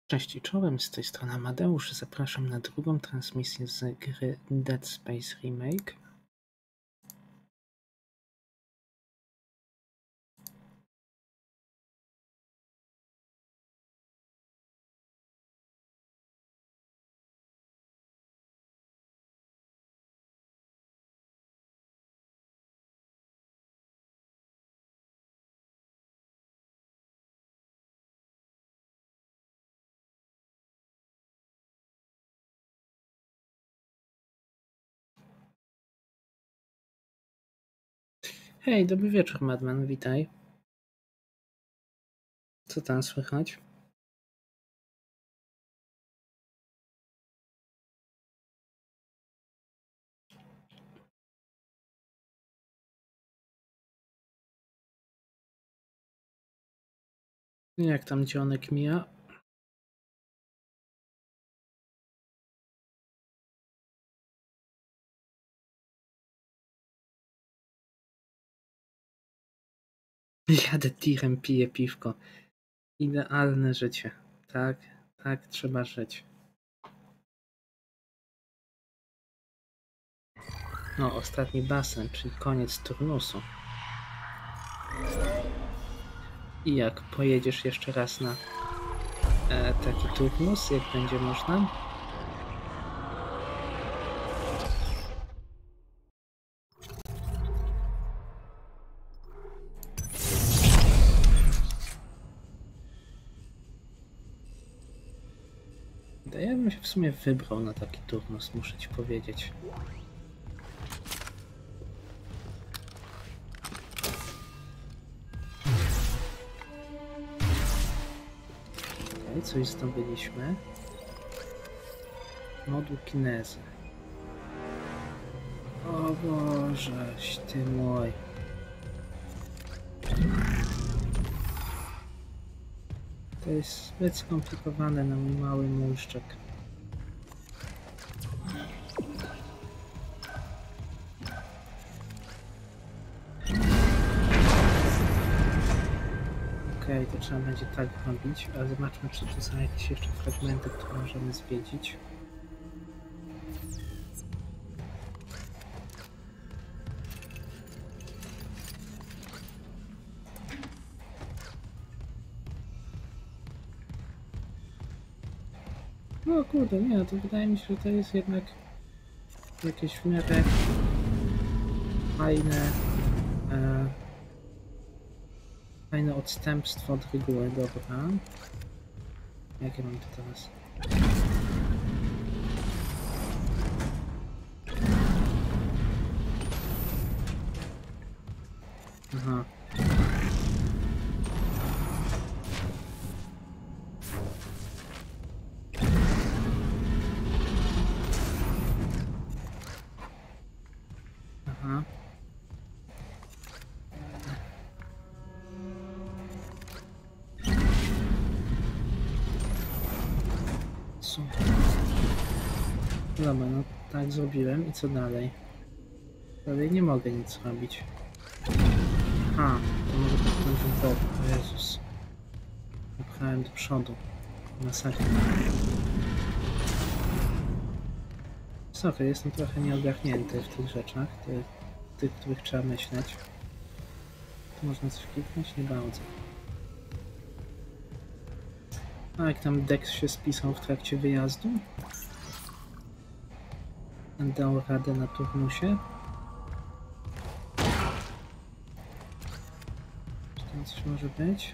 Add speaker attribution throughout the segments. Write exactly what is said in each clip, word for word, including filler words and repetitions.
Speaker 1: Cześć i czołem, z tej strony Amadeusz. Zapraszam na drugą transmisję z gry Dead Space Remake. Hej, dobry wieczór, Madman, witaj. Co tam słychać? Jak tam dzionek mija? Jadę tirem, piję piwko. Idealne życie. Tak, tak trzeba żyć. No, ostatni basen, czyli koniec turnusu. I jak pojedziesz jeszcze raz na e, taki turnus, jak będzie można? Ja bym się w sumie wybrał na taki turnus, muszę ci powiedzieć. Okej, coś zdobyliśmy. Moduł kinezy. O Bożeś ty mój. To jest zbyt skomplikowane na mój mały móżdżek. Okej, okay, to trzeba będzie tak robić, ale zobaczmy, czy tu są jakieś jeszcze fragmenty, które możemy zwiedzić. No kurde, nie, to wydaje mi się, że to jest jednak jakieś w miarę fajne, e, fajne odstępstwo od reguły, dobra. Jakie mam tu teraz? Aha. Aha. Super. Dobra, no tak zrobiłem i co dalej? Dalej nie mogę nic robić. A, to może popchnąć w bok. O Jezus. Popchnąłem do przodu. Masakra. Sorry, jestem trochę nieogarnięty w tych rzeczach, tych, tych których trzeba myśleć. Tu można coś kliknąć? Nie bardzo. A jak tam Dex się spisał w trakcie wyjazdu? Dał radę na turnusie? Czy tam coś może być?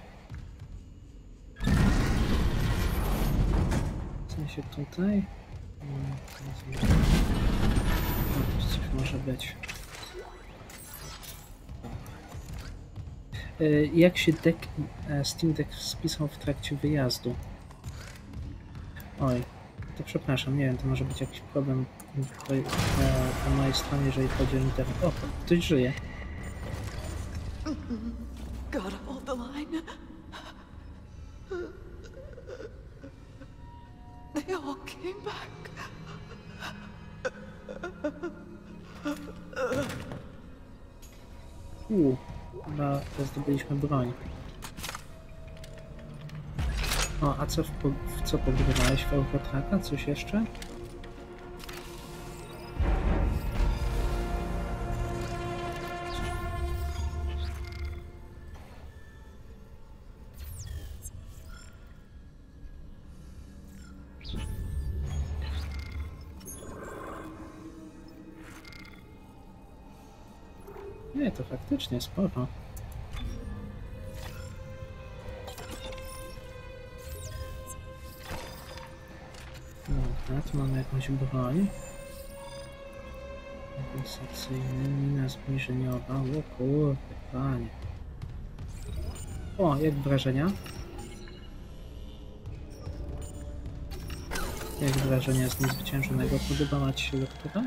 Speaker 1: W sensie tutaj? No, tu coś może być. Jak się deck, Steam Deck spisał w trakcie wyjazdu? Oj, to przepraszam, nie wiem, to może być jakiś problem po, po mojej stronie, jeżeli chodzi o internet. O, ktoś żyje.
Speaker 2: Gotta hold the line. They all came back.
Speaker 1: Uuu, chyba zdobyliśmy broń. O, a co w, po- w co pogrywałeś w Eurotraka? Coś jeszcze? Nie, to faktycznie sporo. Dobra, tu mamy jakąś broń. Kompensacyjny, mina zbliżeniowa. O kurde, panie. O, jak wrażenia? Jak wrażenia z niezwyciężonego? Podobała ci się lektura?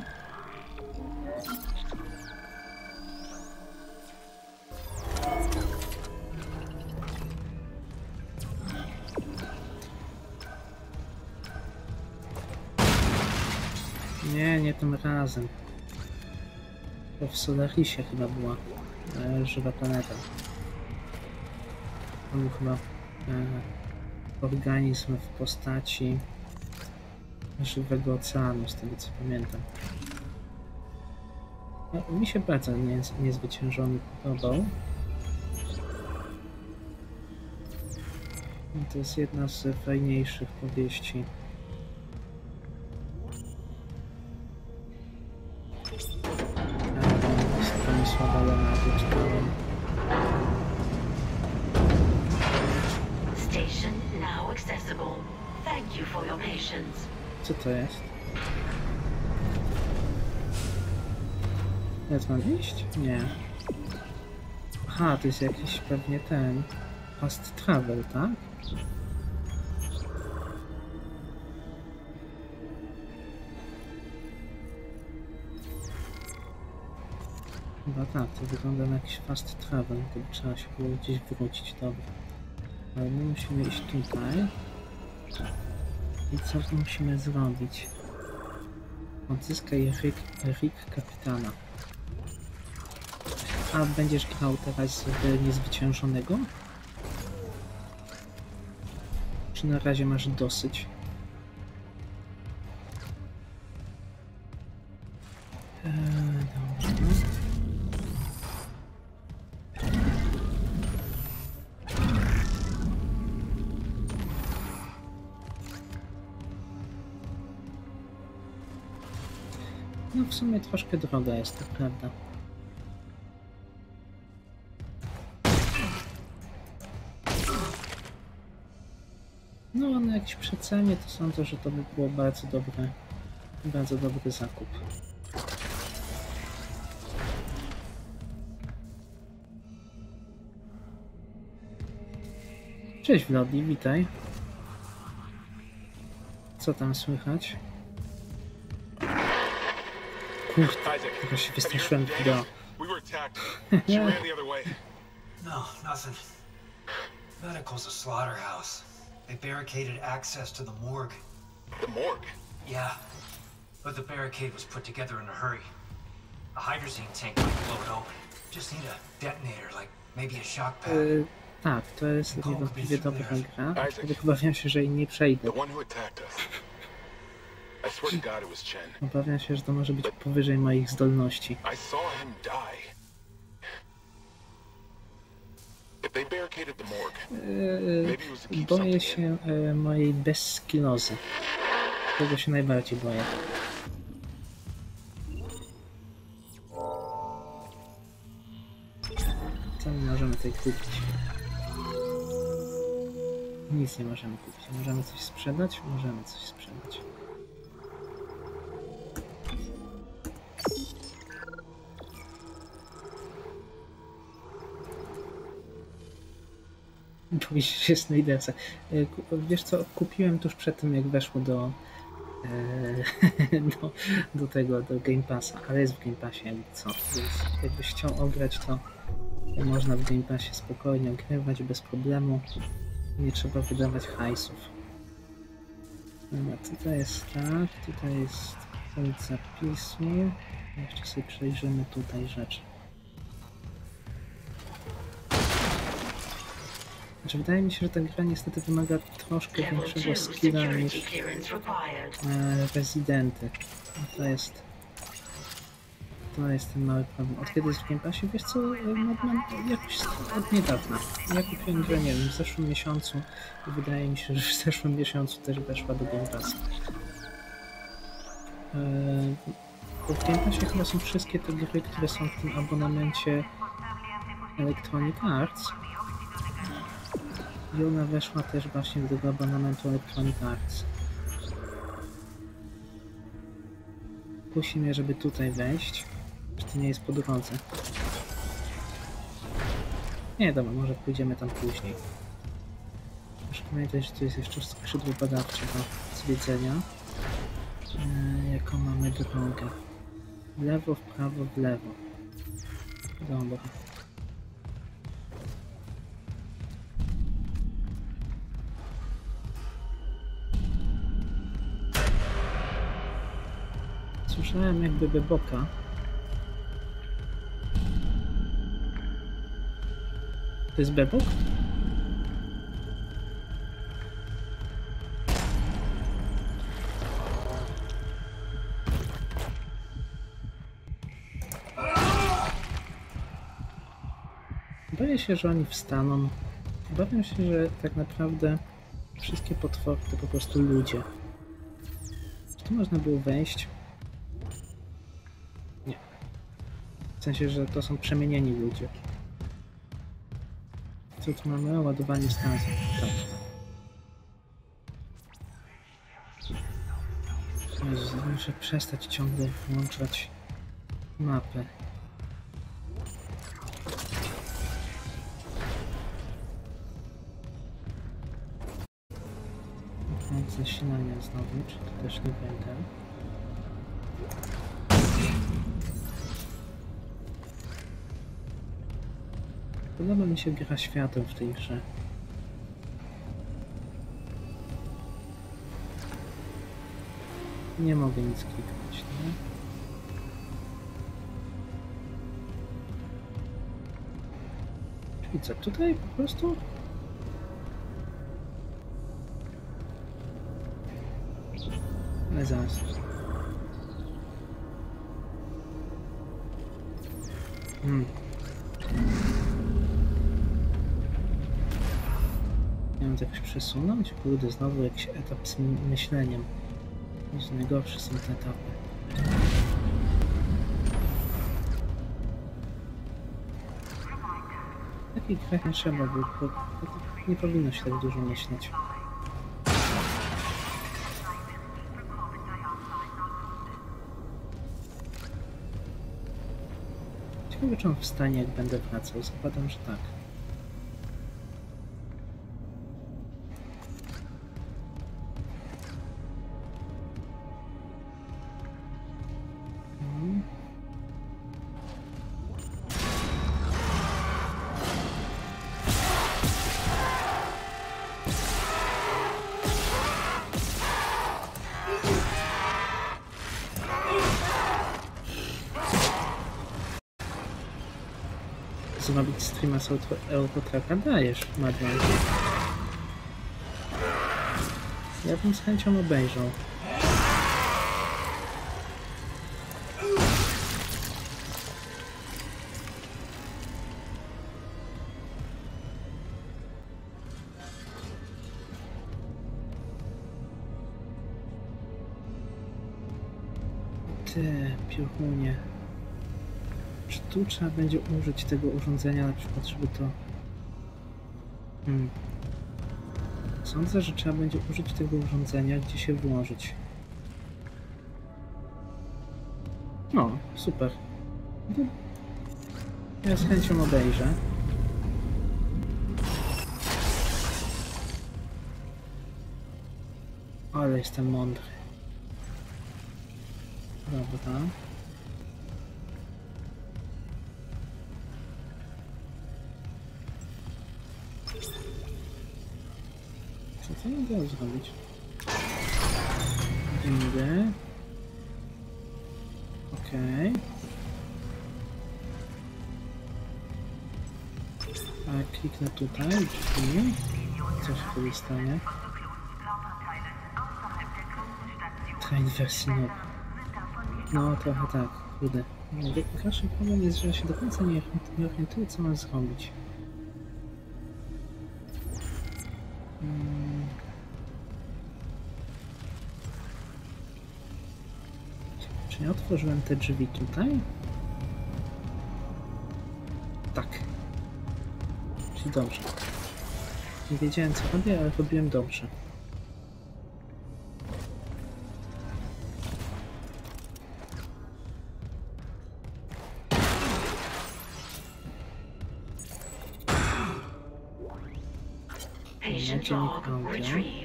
Speaker 1: Nie, nie tym razem. To w Solarisie chyba była e, żywa planeta. To był chyba e, organizm w postaci żywego oceanu, z tego co pamiętam. No, mi się bardzo nie, niezwyciężony podobał. To jest jedna z fajniejszych powieści. Stanisława Leonarda czytałem.
Speaker 3: Station now accessible. Thank you for your patience.
Speaker 1: Co to jest? Jak mam iść? Nie. Aha, to jest jakiś pewnie ten... Fast travel, tak? Chyba tak, to wygląda na jakiś fast travel, to by trzeba się było gdzieś wrócić, dobra. Ale my musimy iść tutaj. I co musimy zrobić? Odzyskaj Rick, Rick kapitana. A będziesz grał teraz w niezwyciężonego? Czy na razie masz dosyć? Eee, dobrze. No w sumie troszkę droga jest, to prawda. No na jakieś przecenie to sądzę, że to by było bardzo dobre, bardzo dobry zakup. Cześć Wlodi, witaj. Co tam słychać? Kurde, chyba się wystraszyłem wideo.
Speaker 4: No, nothing. Medical's a slaughterhouse. They barricaded access to the morgue.
Speaker 5: The morgue?
Speaker 4: Yeah, but the barricade was put together in a hurry. A hydrazine tank might blow it open. Just need a detonator, like maybe a shock pad.
Speaker 1: Yy, tak, to jest niewątpliwie dobra gra, aczkolwiek obawiam się, że jej nie przejdę.
Speaker 5: The one who attacked us. I swear to God it was Chen.
Speaker 1: Obawiam się, że to może być powyżej moich zdolności.
Speaker 5: I saw him die. If they barricaded the morgue,
Speaker 1: Yy,
Speaker 5: maybe it was to keep
Speaker 1: boję
Speaker 5: something
Speaker 1: się yy, mojej bezskillozy. Tego się najbardziej boję. Co my możemy tutaj kupić? Nic nie możemy kupić. Możemy coś sprzedać? Możemy coś sprzedać. Boję się Snydersa. Wiesz co, kupiłem tuż przed tym, jak weszło do, do, do tego, do Game Passa, ale jest w Game Passie jakby co, więc jakbyś chciał ograć, to można w Game Passie spokojnie ogrywać bez problemu, nie trzeba wydawać hajsów. Dobra, tutaj jest tak, tutaj jest punkt zapisu, jeszcze sobie przejrzymy tutaj rzeczy. Znaczy, wydaje mi się, że ta gra niestety wymaga troszkę
Speaker 3: Level
Speaker 1: większego
Speaker 3: two
Speaker 1: skilla
Speaker 3: security
Speaker 1: niż
Speaker 3: clearance required.
Speaker 1: e, Rezydenty. No to jest... To jest ten mały problem. Od kiedy jest w Game Passie? Wiesz co, Madman, jakoś od niedawna. Ja kupiłem grę, nie wiem, w zeszłym miesiącu i wydaje mi się, że w zeszłym miesiącu też weszła do Game Passa. Eee, bo w Game Passie chyba są wszystkie te gry, które są w tym abonamencie Electronic Arts. I ona weszła też właśnie do tego abonamentu Electronic Arts. Kusi mnie, żeby tutaj wejść. Czy to nie jest po drodze? Nie, dobra, może pójdziemy tam później. Muszę pamiętać, że tu jest jeszcze skrzydło badawcze do zwiedzenia. Eee, jaką mamy drogę? W lewo, w prawo, w lewo. Dobra. Słyszałem jakby beboka. To jest bebok? Boję się, że oni wstaną. Obawiam się, że tak naprawdę wszystkie potwory to po prostu ludzie. Czy tu można było wejść? Nie. W sensie, że to są przemienieni ludzie. Co tu mamy? Ładowanie stacji. Tak. Jezus, muszę przestać ciągle włączać mapę. Zasilania znowu, czy to też nie będę. Podoba mi się gra światem w tej grze. Nie mogę nic kliknąć, nie? Czyli co, tutaj po prostu? Ale zaraz. Hmm. Nie wiem, to jakoś przesunąć? Kurde, znowu jakiś etap z myśleniem. Już najgorsze są te etapy. W takich grach nie trzeba, bo, bo, bo nie powinno się tak dużo myśleć. Ciekawe, czy on wstanie, jak będę wracał. Zakładam, że tak. Zrobić streama z Eurotraka? Dajesz, Madman. Ja bym z chęcią obejrzał. Ty, piochunie. Czy tu trzeba będzie użyć tego urządzenia, na przykład, żeby to... Hmm. Sądzę, że trzeba będzie użyć tego urządzenia, gdzie się włożyć. No, super. Ja z chęcią obejrzę. Ale jestem mądry. Dobra. Co nie dało zrobić? Idę. Okej. Okay. jak kliknę tutaj, drzwi, co się wtedy stanie? Train wersji nowa. No, trochę tak, kurde. Najgorszy problem jest, że ja się do końca nie, nie orientuję, co mam zrobić. Hmm. Czy ja otworzyłem te drzwi tutaj? Tak. Czyli dobrze. Nie wiedziałem, co robię, ale robiłem dobrze.
Speaker 3: Patient log retrieved.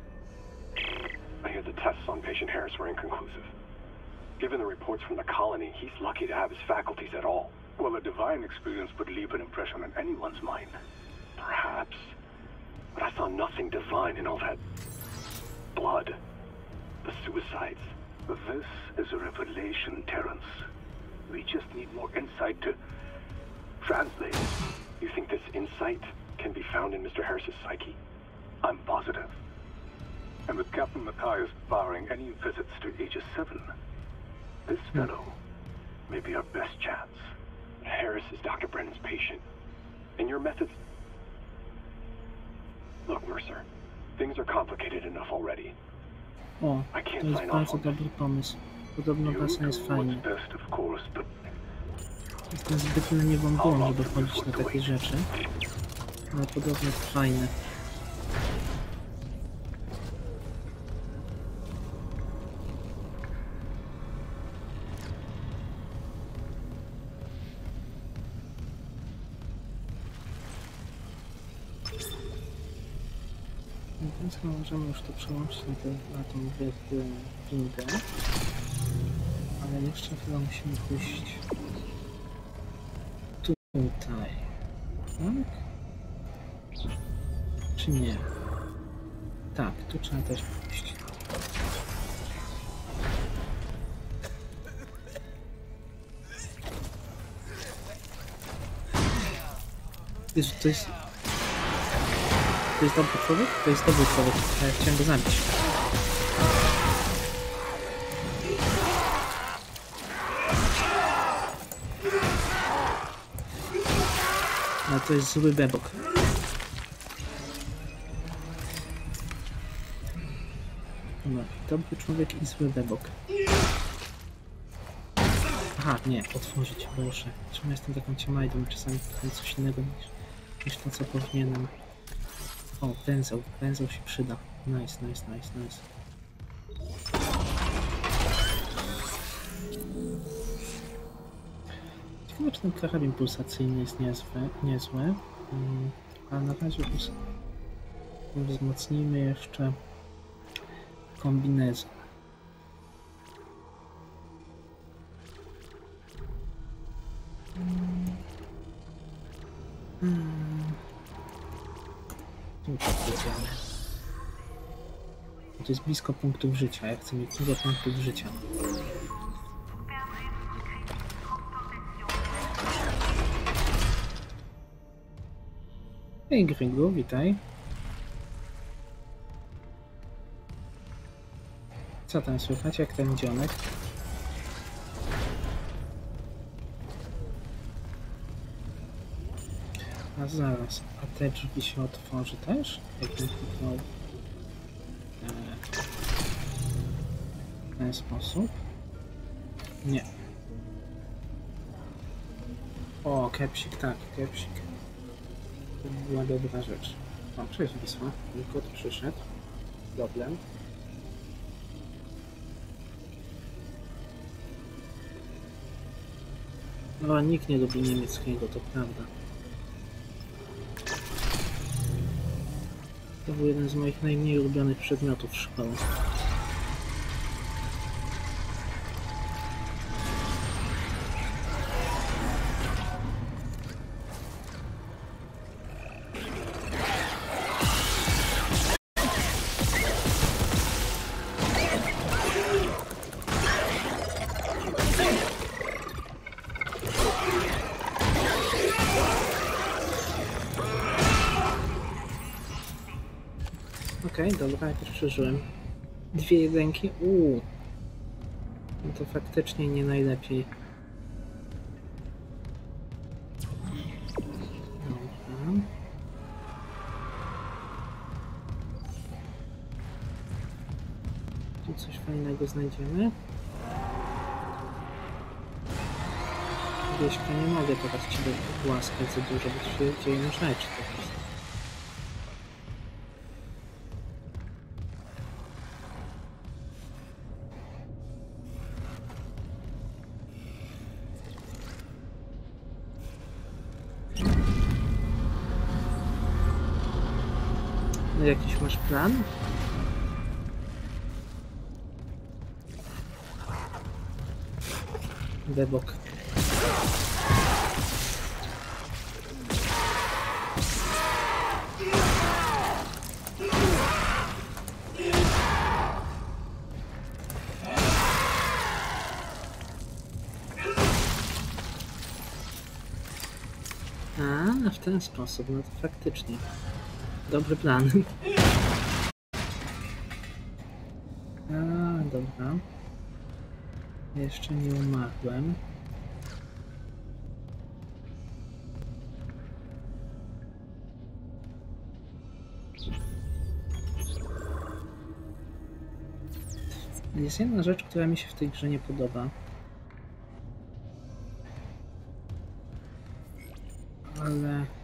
Speaker 6: I hear the tests on patient Harris were inconclusive. Given the reports from the colony, he's lucky to have his faculties at all.
Speaker 5: Well, a divine experience would leave an impression on anyone's mind.
Speaker 6: Perhaps. But I saw nothing divine in all that blood. The suicides.
Speaker 5: This is a revelation, Terrence. We just need more insight to translate.
Speaker 6: You think this insight can be found in Mister Harris's psyche?
Speaker 5: I'm positive. And with Captain Matthias barring any visits to Aegis seven, this fellow may be our best chance.
Speaker 6: Harris is Doctor Brennan's patient. And your methods... Look, Mercer. Things are complicated enough already.
Speaker 1: O,
Speaker 6: I
Speaker 1: to
Speaker 6: can't
Speaker 1: jest
Speaker 6: sign off
Speaker 1: bardzo
Speaker 6: on this.
Speaker 1: dobry pomysł. Podobno
Speaker 5: You
Speaker 1: basen
Speaker 5: do
Speaker 1: jest
Speaker 5: what's
Speaker 1: fajny.
Speaker 5: best, of course, but
Speaker 1: Jestem zbyt leniwą głową, żeby chodzić na takie rzeczy. Ale podobno jest fajne. No więc chyba możemy już to przełączyć na, te, na tą windę. Ale jeszcze chyba musimy pójść tutaj. Tak? Czy nie? Tak, tu trzeba też pójść. Jezu, to jest... To jest dobry człowiek? To jest dobry człowiek, a ja chciałem go zabić. No to jest zły bebok. No, dobry człowiek i zły bebok. Aha, nie, otworzyć, proszę. Czemu jestem taką ciamajdą? Czasami powiem coś innego niż, niż to, co powinienem. O, węzeł. Węzeł się przyda. Nice, nice, nice, nice. Ciekawe, czy ten karabin pulsacyjny jest niezły, niezły. Hmm, ale na razie us wzmocnijmy jeszcze kombinezon. Hmm. Tu powiedziane. To jest blisko punktów życia. Ja chcę mieć dużo punktów życia. Hej Gringu, witaj. Co tam słychać? Jak ten dzionek? A zaraz, a te drzwi się otworzy też? Jakbym kliknął w ten sposób? Nie. O, kepsik, tak, kepsik. To była dobra rzecz. O, cześć Wisła, mój kot przyszedł. Problem. No, nikt nie lubi niemieckiego, to prawda. To był jeden z moich najmniej ulubionych przedmiotów w szkole. Okej, okay, dobra, jakoś przeżyłem. Dwie jedynki, uuu. No to faktycznie nie najlepiej. Dobra. Tu coś fajnego znajdziemy. Wieśka, nie mogę teraz ciebie głaskać za dużo, bo tu się dzieją rzeczy teraz. No jakiś masz plan? Debok. A, w ten sposób, no to faktycznie. Dobry plan. A, dobra. Jeszcze nie umarłem. Jest jedna rzecz, która mi się w tej grze nie podoba. Ale e,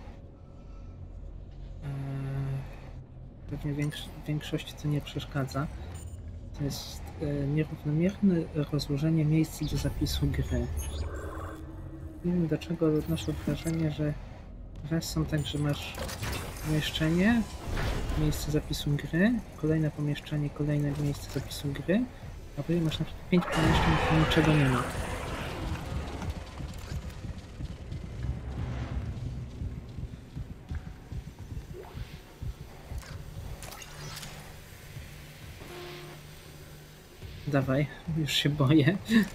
Speaker 1: pewnie większo większości to nie przeszkadza. To jest e, nierównomierne rozłożenie miejsc do zapisu gry. Nie wiem dlaczego, ale odnoszę wrażenie, że raz są tak, że masz pomieszczenie, miejsce zapisu gry, kolejne pomieszczenie, kolejne miejsce zapisu gry, a później masz na przykład pięć pomieszczeń, gdzie niczego nie ma. Dawaj, już się boję.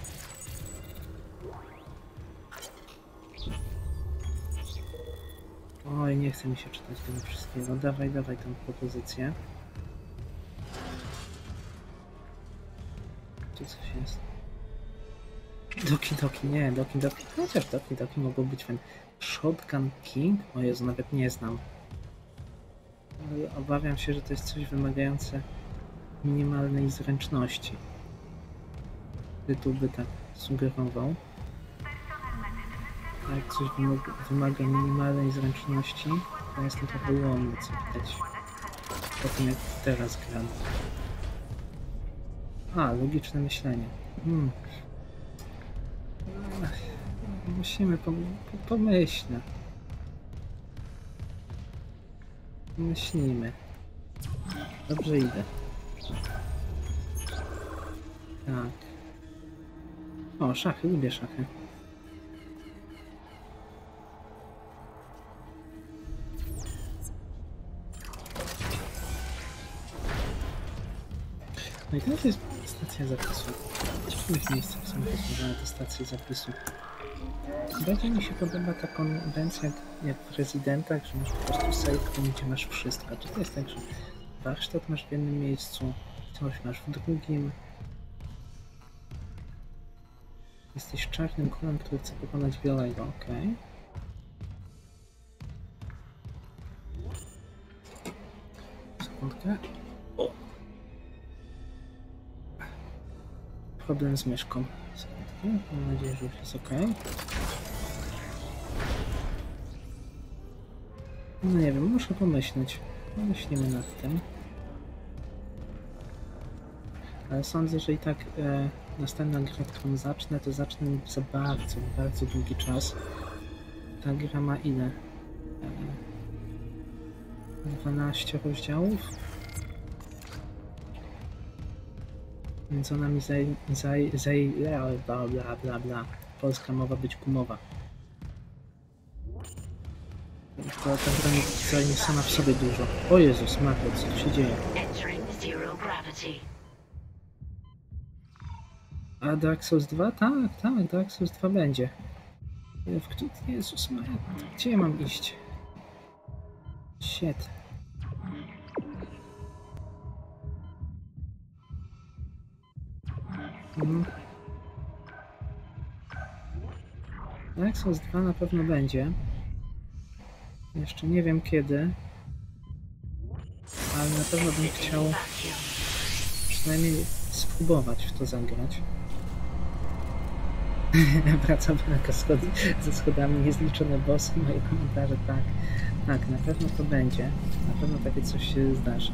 Speaker 1: Oj, nie chce mi się czytać tego wszystkiego. Dawaj, dawaj tę propozycję. Tu coś jest. Doki Doki, nie, Doki Doki. Chociaż Doki Doki mogło być fajne. Shotgun King? O Jezu, nawet nie znam. Ale obawiam się, że to jest coś wymagające minimalnej zręczności. Tytuł by tak sugerował. A jak coś wymaga, wymaga minimalnej zręczności, to jestem trochę ułomny, co widać po tym, jak teraz gram. A, logiczne myślenie. Hmm. Ach, musimy pom po pomyśleć. Myślimy. Dobrze idę. Tak. O, szachy, lubię szachy. No i teraz jest stacja zapisu. W ciekawych miejscach są rozłożone te stacje zapisu. Bardziej mi się podoba ta konwencja jak w Residentach, że masz po prostu save room, gdzie masz wszystko. A tutaj jest tak, że warsztat masz w jednym miejscu, coś masz w drugim. Jesteś czarnym królem, który chce pokonać białego, ok. Sekundkę. O! Problem z myszką. Sekundkę. Mam nadzieję, że już jest ok. No nie wiem, muszę pomyśleć. Pomyślimy nad tym. Ale sądzę, że i tak e, następna gra, którą zacznę, to zacznę za bardzo, bardzo długi czas. Ta gra ma ile? E, dwanaście rozdziałów? Więc ona mi zaj... zaj... zaj... bla bla bla bla. Polska mowa być gumowa. To ta gra mi zajmie sama w sobie dużo. O Jezus, Mario, co tu się dzieje? A Dark Souls dwa? Tak, tak, Dark Souls dwa będzie. W który... Jezus Maria, gdzie ja mam iść? Shit. Mhm. Dark Souls dwa na pewno będzie. Jeszcze nie wiem kiedy. Ale na pewno bym chciał przynajmniej spróbować w to zagrać. Wraca walka schody, ze schodami, niezliczone bossy, moje komentarze, tak. Tak, na pewno to będzie. Na pewno takie coś się zdarzy.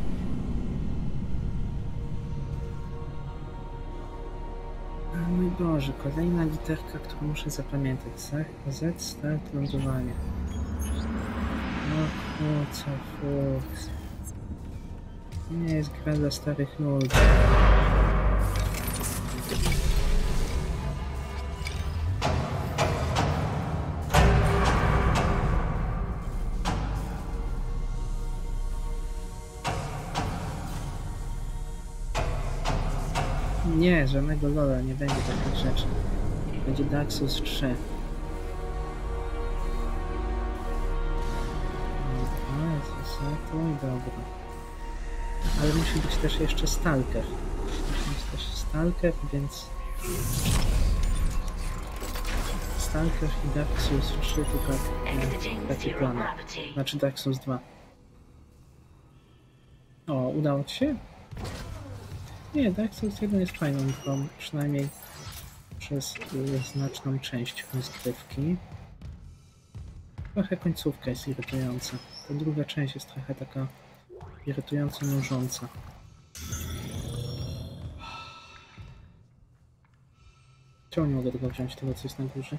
Speaker 1: O mój Boże, kolejna literka, którą muszę zapamiętać. Z, start, lądowanie. No kurczę, furt. To nie jest gra dla starych ludzi. Nie, żadnego lola, nie będzie takich rzeczy. Będzie Dark Souls trzy. No, to i dobra. Ale musi być też jeszcze Stalker. Musi być też Stalker, więc... Stalker i Dark Souls trzy to tak, e, takie plany. Znaczy Dark Souls dwa. O, udało ci się? Nie, Dark Souls jeden jest fajną grą, przynajmniej przez y, znaczną część rozgrywki. Trochę końcówka jest irytująca. Ta druga część jest trochę taka irytująco nużąca. Czemu nie mogę tego wziąć, tego co jest na górze?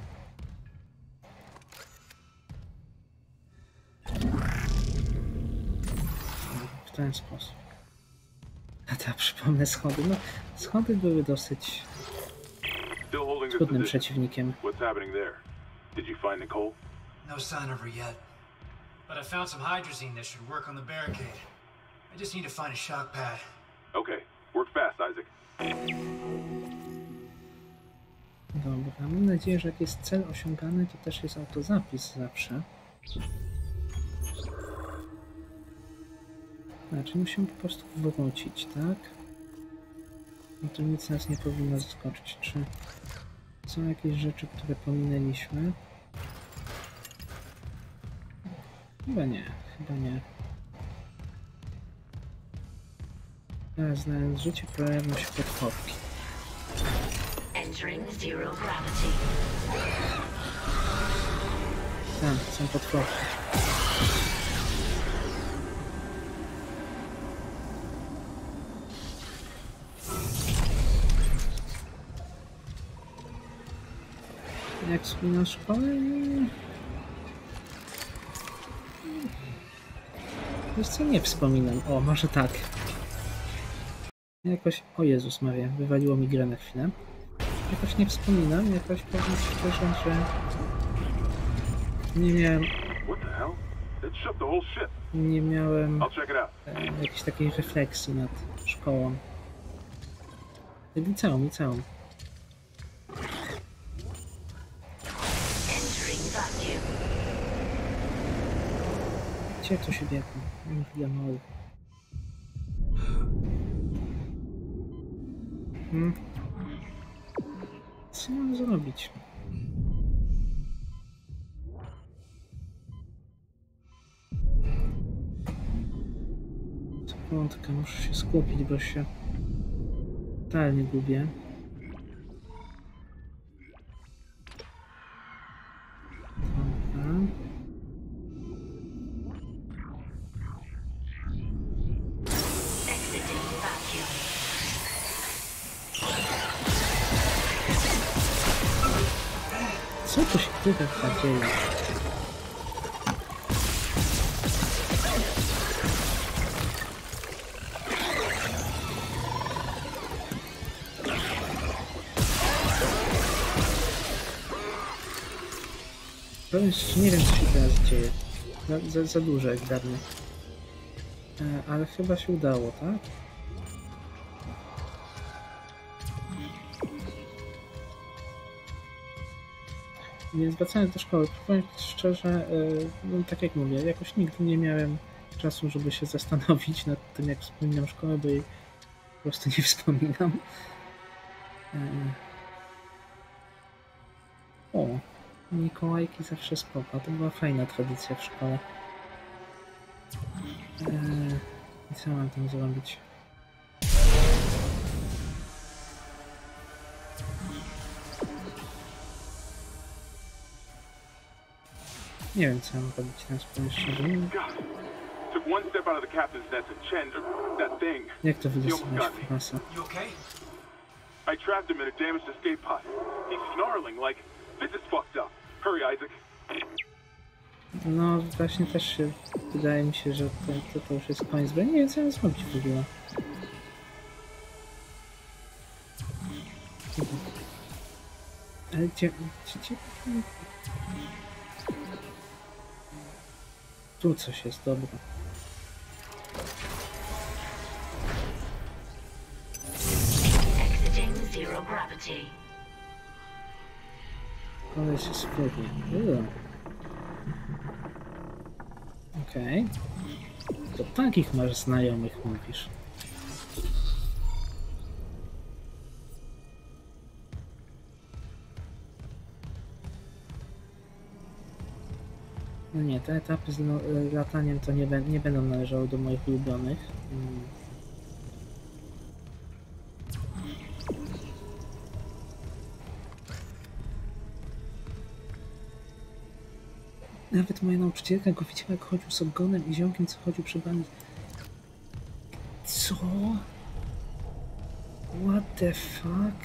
Speaker 1: W ten sposób. A tak, przypomnę schody. No, schody były dosyć trudnym przeciwnikiem.
Speaker 5: What's happening there? Did you find Nicole?
Speaker 4: No sign of her yet. But I found some hydrazine that should work on the barricade. I just need to find a shock pad.
Speaker 5: Okay, work fast, Isaac.
Speaker 1: Dobra, mam nadzieję, że jak jest cel osiągany, to też jest autozapis zawsze. Znaczy musimy po prostu wrócić, tak? No to nic nas nie powinno zaskoczyć. Czy są jakieś rzeczy, które pominęliśmy? Chyba nie, chyba nie. Teraz znając życie, pojawią się potworki.
Speaker 3: Entering zero gravity.
Speaker 1: Tam, są potworki. Jak wspominam szkołę? Wiesz co, nie wspominam. O, może tak. Jakoś... O Jezus Maria, wywaliło mi grę na chwilę. Jakoś nie wspominam, jakoś powiem szczerze, że... Nie miałem... Nie miałem... E, jakiejś takiej refleksji nad szkołą. Liceum, liceum. Gdzie to się biegnie? Nie wiem, hmm. Co mam zrobić? Sekundkę, muszę się skupić, bo się totalnie gubię. Dobra. Co tu się tutaj dzieje? To jeszcze nie wiem, co się teraz dzieje. Za, za, za dużo jak dawno. E, ale chyba się udało, tak? Więc wracając do szkoły, powiem szczerze, no tak jak mówię, jakoś nigdy nie miałem czasu, żeby się zastanowić nad tym, jak wspominam szkołę, bo jej po prostu nie wspominam. Eee. O, Mikołajki zawsze spoko. To była fajna tradycja w szkole. Eee, I co mam tam zrobić? Nie wiem, co mam robić na szczęście.
Speaker 5: Took one step out of the captain's nest and Chen, uh, that thing.
Speaker 1: Jak to wylosować w masa?
Speaker 4: You okay?
Speaker 5: I trapped him in a damaged escape pod. He's snarling like, this is fucked up. Hurry, Isaac.
Speaker 1: No właśnie też się, wydaje mi się, że to, to, to już jest koniec, bo ja nie wiem, co mam zrobić w ogóle. Ale gdzie, gdzie, gdzie... Tu coś jest, dobra.
Speaker 3: Exiting zero gravity.
Speaker 1: Ale się spodnie. Okej. Okay. To takich masz znajomych, mówisz. No nie, te etapy z lataniem to nie, nie będą należały do moich ulubionych. Hmm. Nawet moja nauczycielka go widziała, jak chodził z ogonem i ziomkiem, co chodził przy bani. Co? What the fuck?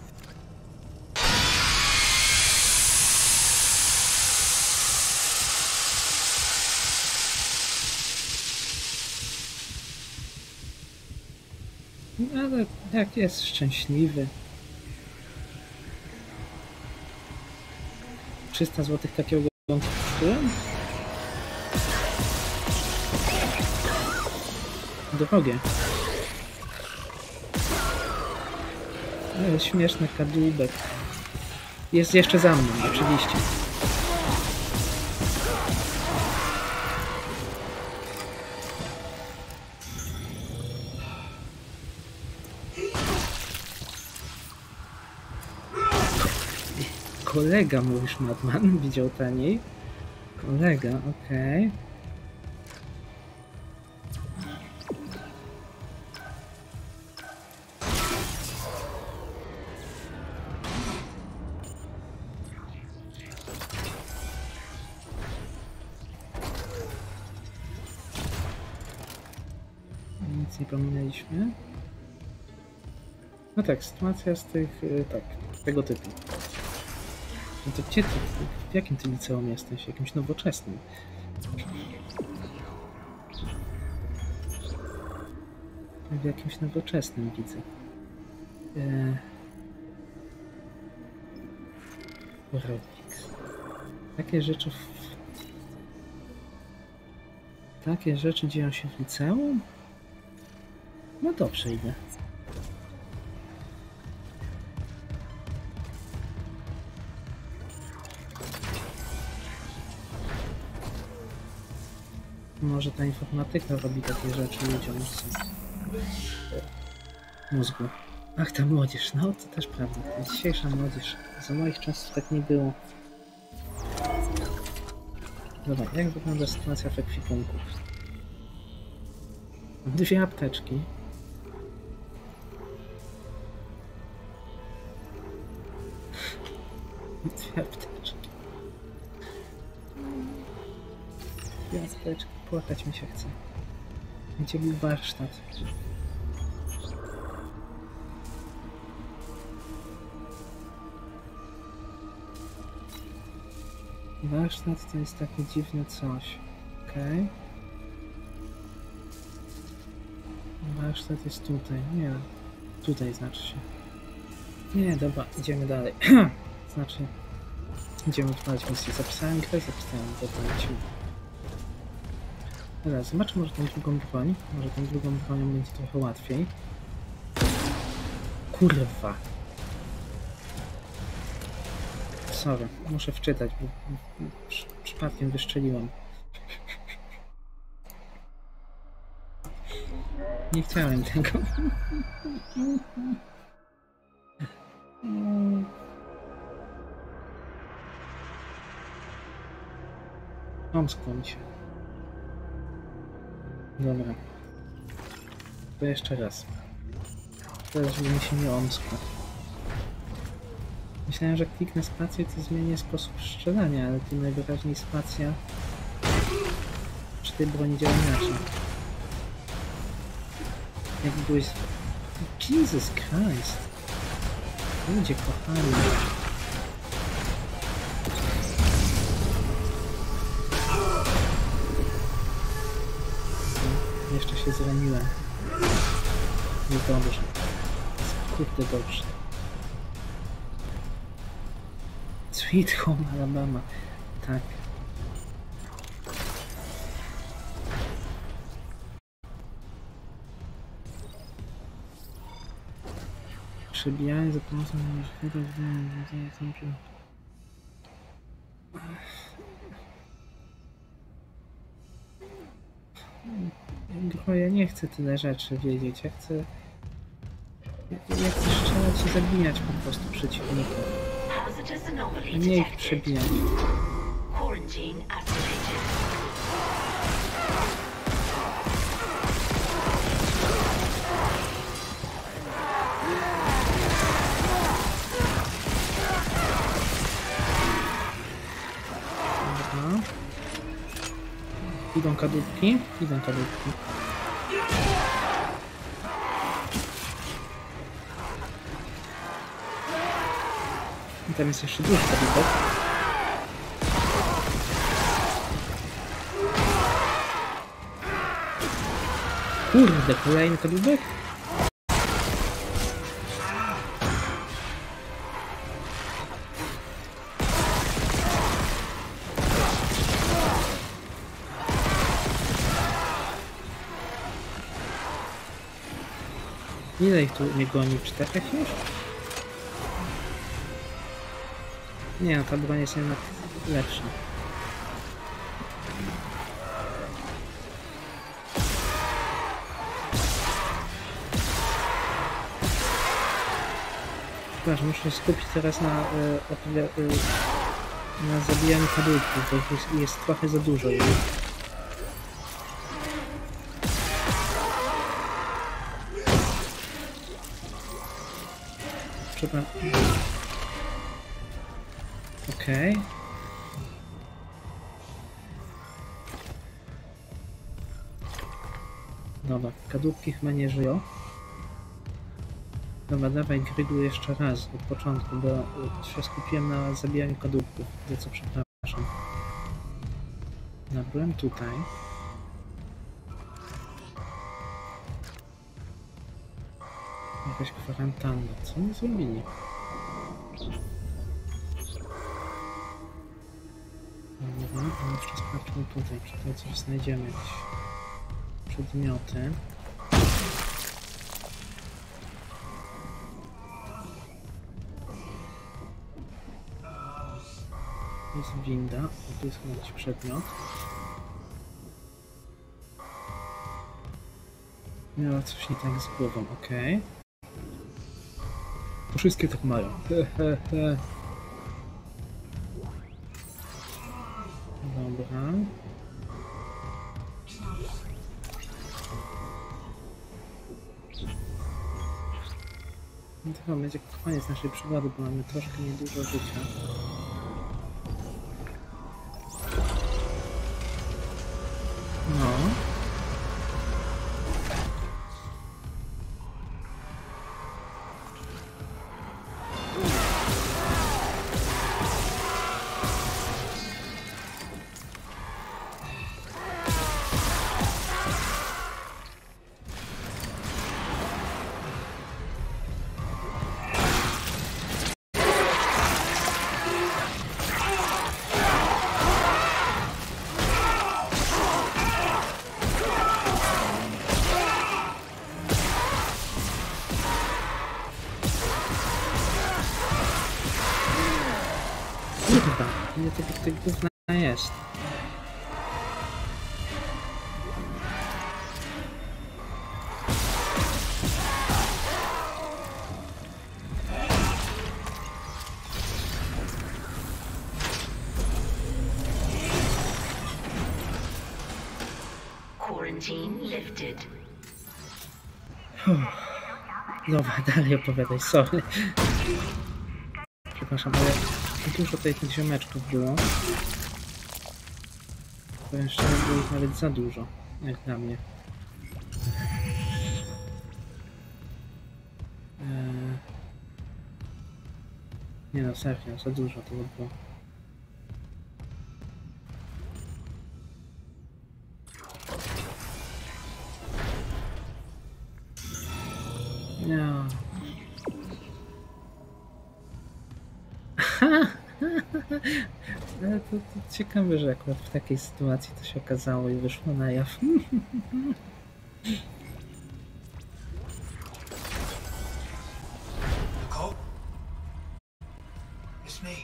Speaker 1: Ale jak jest szczęśliwy. trzysta złotych takiego kupiłem? Drogie. Ale śmieszny kadłubek. Jest jeszcze za mną, oczywiście. Kolega, mówisz, Madman, widział taniej. Kolega, okej. Okay. Nic nie pominęliśmy. No tak, sytuacja z tych, tak, tego typu. No to gdzie ty, w jakim ty liceum jesteś? Jakimś nowoczesnym? W jakimś nowoczesnym widzę. Eee... Robix. Takie rzeczy w... Takie rzeczy dzieją się w liceum? No dobrze, idę. Może ta informatyka robi takie rzeczy ludziom z mózgu. Ach, ta młodzież, no to też prawda. Ta dzisiejsza młodzież. Za moich czasów tak nie było. Dobra, jak wygląda sytuacja w ekwipunku? Dwie apteczki. Dwie apteczki. Dwie apteczki. Płakać mi się chce. Gdzie był warsztat? Warsztat to jest takie dziwne coś. Okej. Okay. Warsztat jest tutaj. Nie, tutaj znaczy się. Nie, dobra, idziemy dalej. Znaczy, idziemy odpalać misję. Zapisałem grę, zapisałem, dobra, lecimy. Dobra, zobaczę może tą drugą broń. Może tą drugą bronią będzie trochę łatwiej. Kurwa. Sorry, muszę wczytać, bo przy, przypadkiem wyszczeliłem. Nie chciałem tego. Omskło mi się. Dobra. To jeszcze raz. Teraz, żeby mi się nie omskło. Myślałem, że kliknę spację, to zmienię sposób strzelania, ale tu najwyraźniej spacja przy tej broni działa inaczej. Jak byłeś... Jesus Christ! Ludzie kochani. Jeszcze się zraniłem. Niedobrze. Kurde dobrze. Sweet Home Alabama. Tak. Przebijanie za pomocą Gro, ja nie chcę tyle rzeczy wiedzieć, ja chcę... Ja chcę strzelać i zabijać po prostu przeciwników. A nie ich przebijać.
Speaker 3: Quarantine activated.
Speaker 1: Dobra. Idą kadłubki? Idą kadłubki. I tam jest jeszcze dużo kadłubek. Kurde, kolejny kadłubek? Ile ich tu mnie goni? Czterech już? Nie, no ta broń jest jednak lepsza. Proszę, muszę się skupić teraz na, y, y, na zabijaniu kadłubków, bo ich jest, jest trochę za dużo już. Przepraszam. Okej. Okay. Dobra, kadłubki chyba nie żyją. Dobra, dawaj Grydu jeszcze raz od początku, bo się skupiłem na zabijaniu kadłubków, za co przepraszam. Dobra, byłem tutaj. Jakaś kwarantanna. Co oni zrobili? Dobra, a jeszcze sprawdźmy tutaj, czy tutaj coś znajdziemy, jakieś przedmioty. Jest winda, tu jest jakiś przedmiot. Miała coś nie tak z głową, okej. Okay. Wszystkie tak mają. He, he, he. Dobra. No to chyba będzie koniec naszej przygody, bo mamy troszkę niedużo życia. No. Kurwa, ile tego tych gówna jest?
Speaker 3: Quarantine lifted.
Speaker 1: Dobra, dalej opowiadaj, sorry. Przepraszam, ale dużo tutaj tych ziomeczków było. Powiem szczerze, było ich nawet za dużo, jak dla mnie. Eee... Nie no, serio, za dużo tego było. No. Ale to, to ciekawe, że akurat w takiej sytuacji to się okazało i wyszło na jaw.
Speaker 4: Nicole? It's me.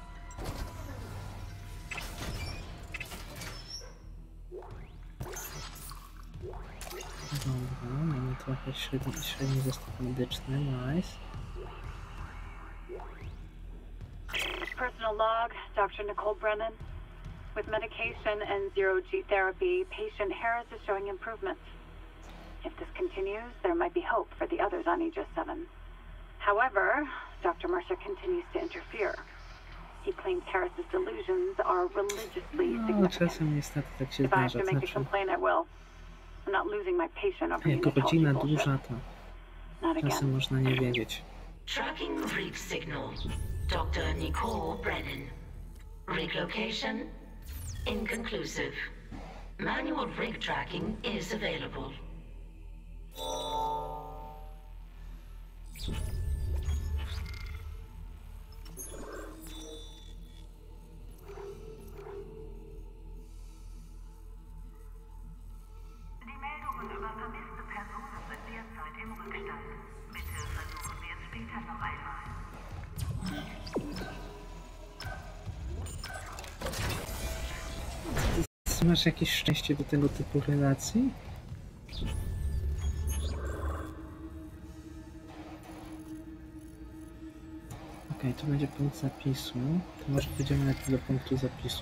Speaker 1: Dobra, mamy trochę średni, średni zestaw medyczny, nice.
Speaker 7: Personal log, Doctor Nicole Brennan. With medication and zero-G therapy, patient Harris is showing improvements. If this continues, there might be hope for the others on Aegis seven. However, Doctor Mercer continues to interfere. He claims Harris's delusions are religiously
Speaker 1: No,
Speaker 7: significant.
Speaker 1: czasem niestety tak się
Speaker 7: If I have
Speaker 1: zdarza,
Speaker 7: to make a
Speaker 1: znaczy
Speaker 7: complaint, I will. I'm not losing my patient over
Speaker 1: jak
Speaker 7: unitology
Speaker 1: godzina
Speaker 7: bullshit.
Speaker 1: duża, to
Speaker 7: Not
Speaker 1: czasem
Speaker 7: again.
Speaker 1: można nie wiedzieć.
Speaker 3: Tracking rig signal. Doctor Nicole Brennan. Rig location? Inconclusive. Manual rig tracking is available.
Speaker 8: Die Meldungen über vermisste Personen sind derzeit im Rückstand. Bitte versuchen wir es später noch einmal.
Speaker 1: Ty masz jakieś szczęście do tego typu relacji? Okej, okay, to będzie punkt zapisu. To może pójdziemy najpierw do punktu zapisu.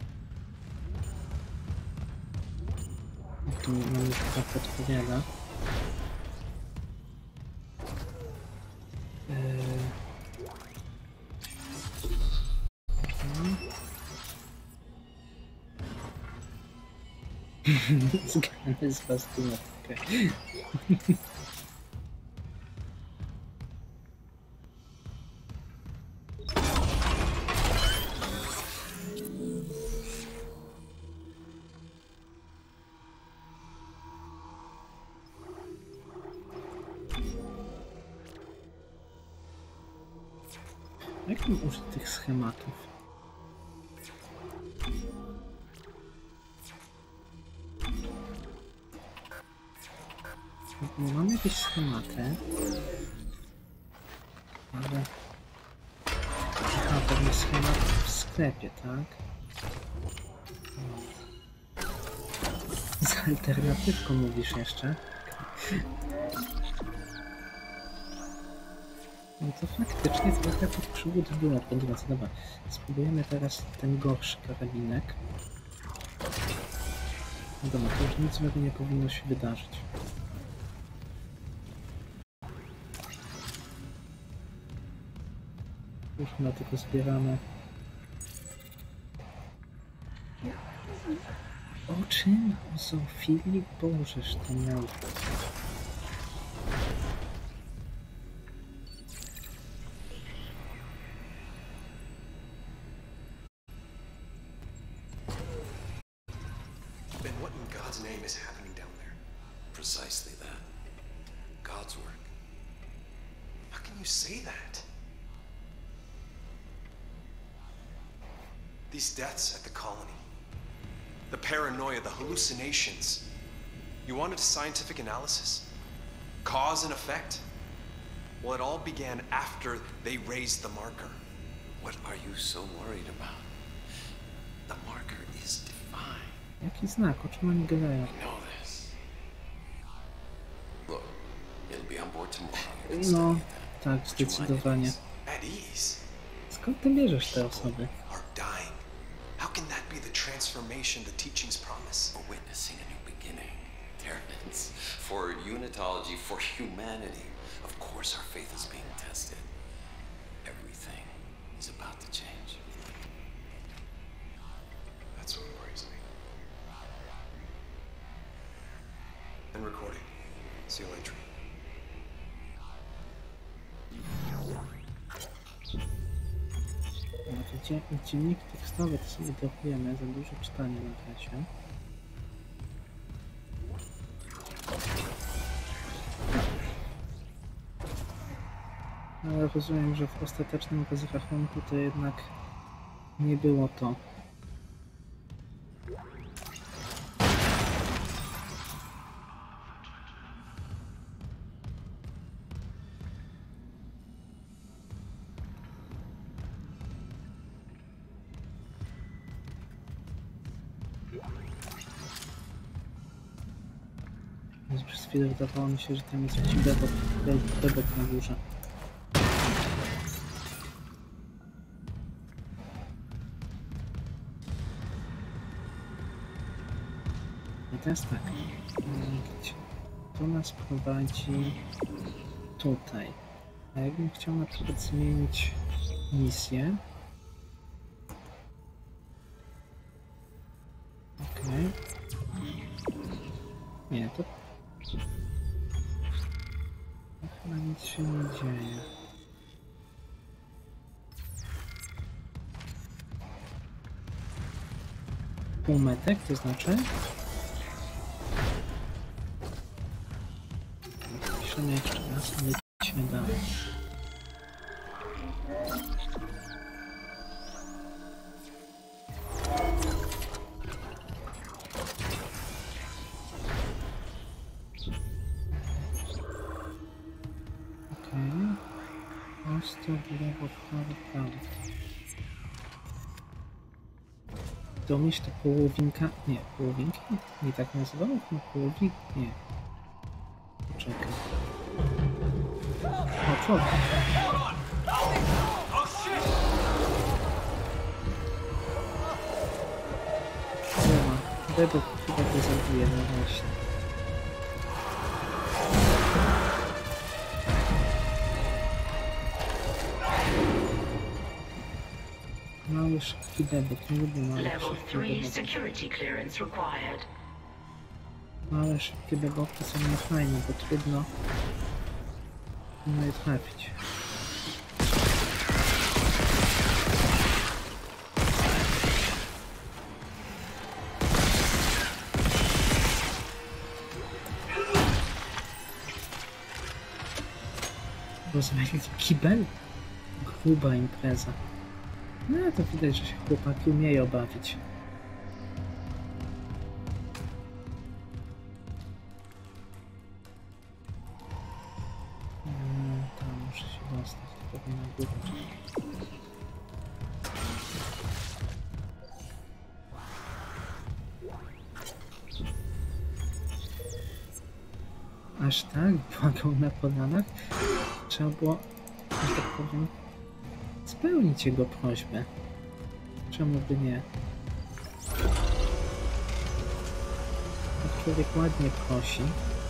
Speaker 1: Tu nam już tak podpowiada. Eee... Zgrany z fascynatorem. Jak mam użyć tych schematów? Mam jakieś schematy, ale... Aha, pewnie schemat w sklepie, tak? Z alternatywką mówisz jeszcze? No to faktycznie trochę tych przygód było po drodze. Dobra, spróbujemy teraz ten gorszy karabinek. No dobra, to już nic złego nie powinno się wydarzyć. Już chyba tylko zbieramy. O czym? O zoofilii? Bożeż to miał.
Speaker 6: Ben, what in God's name is happening down there?
Speaker 9: Precisely that. God's work.
Speaker 6: How can you say that? These deaths at the colony. The paranoia, the hallucinations. You wanted a scientific analysis? Cause and effect? Well, it all began after they raised the marker.
Speaker 9: What are you so worried about? The marker is defined.
Speaker 1: Jaki znak? O czym oni gadają?
Speaker 9: We know this. Look, it'll be on board tomorrow. You can
Speaker 1: No,
Speaker 9: study that.
Speaker 1: tak,
Speaker 9: Put your mind at
Speaker 1: zdecydowanie.
Speaker 9: ease.
Speaker 6: At ease.
Speaker 1: Skąd ty bierzesz te osoby?
Speaker 6: Are dying. How can that be the transformation the teachings promise?
Speaker 9: We're witnessing a new beginning. Terrans, for unitology, for humanity. Of course our faith is being tested. Everything is about to change.
Speaker 6: That's what worries me. And recording. Seal entry.
Speaker 1: Znaczy, dziennik tekstowy to sobie dropujemy, za dużo czytania na razie. Ale rozumiem, że w ostatecznym rozrachunku to jednak nie było to. Więc przez chwilę wydawało mi się, że tam jest jakiś bebek, bebek na górze. I teraz tak, gdzie to nas prowadzi tutaj. A jakbym chciał na przykład zmienić misję. Okej. Okay. Nie, to chyba nic się nie dzieje. Półmetek, to znaczy? Piszemy jeszcze raz, ale idźmy dalej. Prosto w lewo, w prawo, w prawo. Domyśl to połowinka... Nie, połowinki? Nie tak nazywało? No połowik... Nie. Poczekaj. O, co? Dobra, Bebek chyba go zabije, no właśnie. Mały szybki debek, nie lubię małych szybkich debek. Małe szybkie debeki są niefajne, bo trudno je trafić. Rozmawiać kibel? Gruba impreza. No to widać, że się chłopaki umieją bawić. Hmm, tam muszę się dostać, to pewnie na górę. Aż tak? Błagał na kolanach? Trzeba było, że tak powiem, spełnić jego prośbę. Czemu by nie? Jak człowiek ładnie prosi.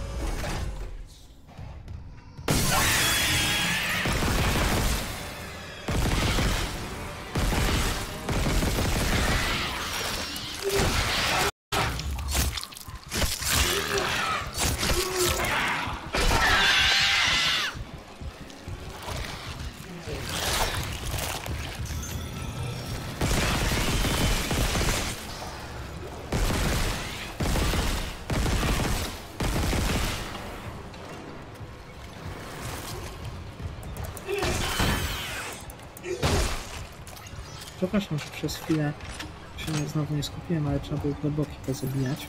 Speaker 1: Przepraszam, że przez chwilę się znowu nie skupiłem, ale trzeba było głęboki pozabijać.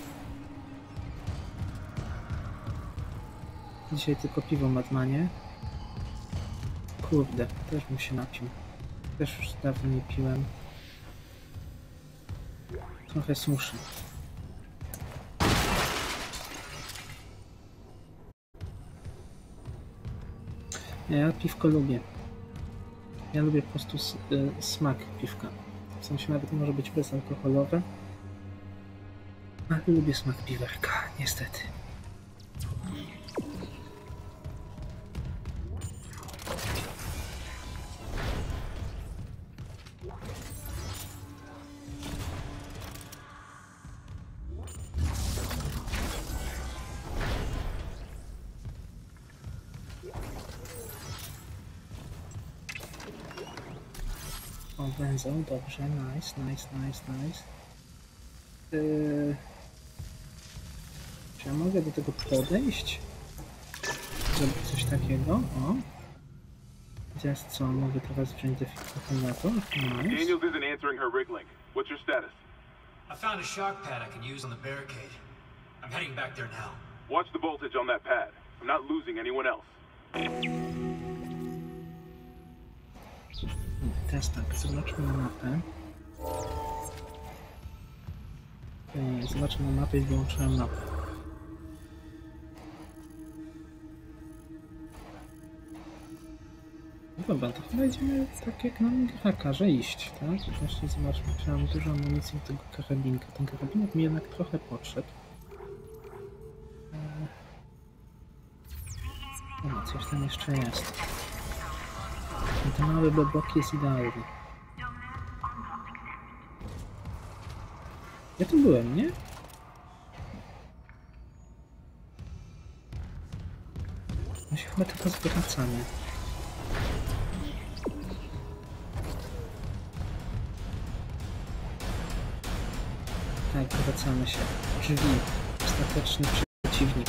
Speaker 1: Dzisiaj tylko piwo Madmanie. Kurde, też bym się napił. Też już dawno nie piłem. Trochę smuszy. Ja piwko lubię. Ja lubię po prostu y, smak piwka. W sensie nawet może być bezalkoholowe. Ale lubię smak piwerka, niestety. O, węzeł, dobrze, nice, nice, nice, nice. Yy... Czy ja mogę do tego podejść? Zrobić coś takiego? O! Teraz co? Mogę teraz wziąć defibrylator? Nice.
Speaker 5: Daniels isn't answering her rig link. What's your status?
Speaker 4: I found a shock pad I can use on the barricade. I'm heading back there now.
Speaker 5: Watch the voltage on that pad. I'm not losing anyone else.
Speaker 1: Teraz tak, zobaczmy na mapę. Yy, zobaczmy na mapę i wyłączyłem mapę. Dobra, to chyba idziemy tak jak nam gra każe iść, tak? Właśnie zobaczmy, czy mam dużo amunicji do tego karabinka. Ten karabinek mi jednak trochę podszedł. O, coś tam jeszcze jest. I ten mały blok jest idealny. Ja tu byłem, nie? My się chyba tylko zwracamy. Tak, wracamy się. Drzwi. Ostateczny przeciwnik.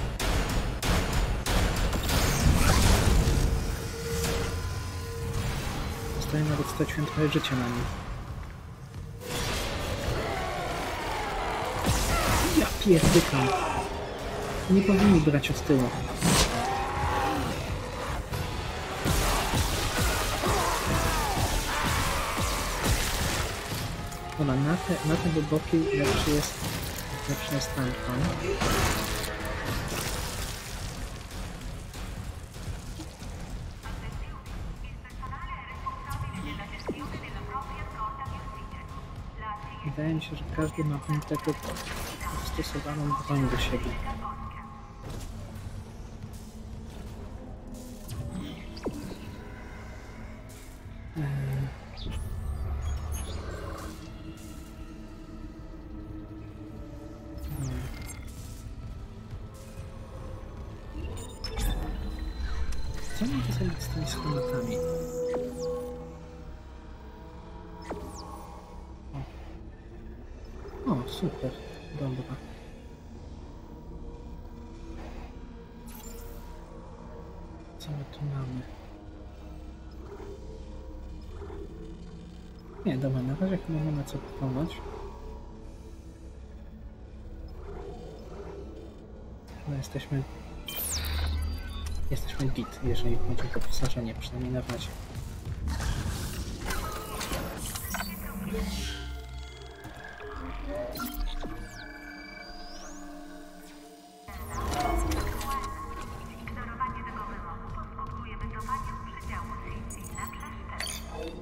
Speaker 1: Zostaje nawet straciłem trochę życia na nim. Ja pierdykam. Nie powinni brać od tyłu. Dobra, na te, na te boki lepszy jest, lepszy jest tamton. Wydaje mi się, że każdy ma taką dostosowaną broń do siebie. Co mogę zrobić z tymi schematami? O, o super, dobra. Co my tu mamy? Nie, dobra, na razie chyba nie ma co kupować. Chyba jesteśmy... Jesteśmy git, jeżeli chodzi o wyposażenie, przynajmniej na razie.
Speaker 8: Ignorowanie tego wymogu poskutkuje wycofaniem przydziału C C na przeszczep.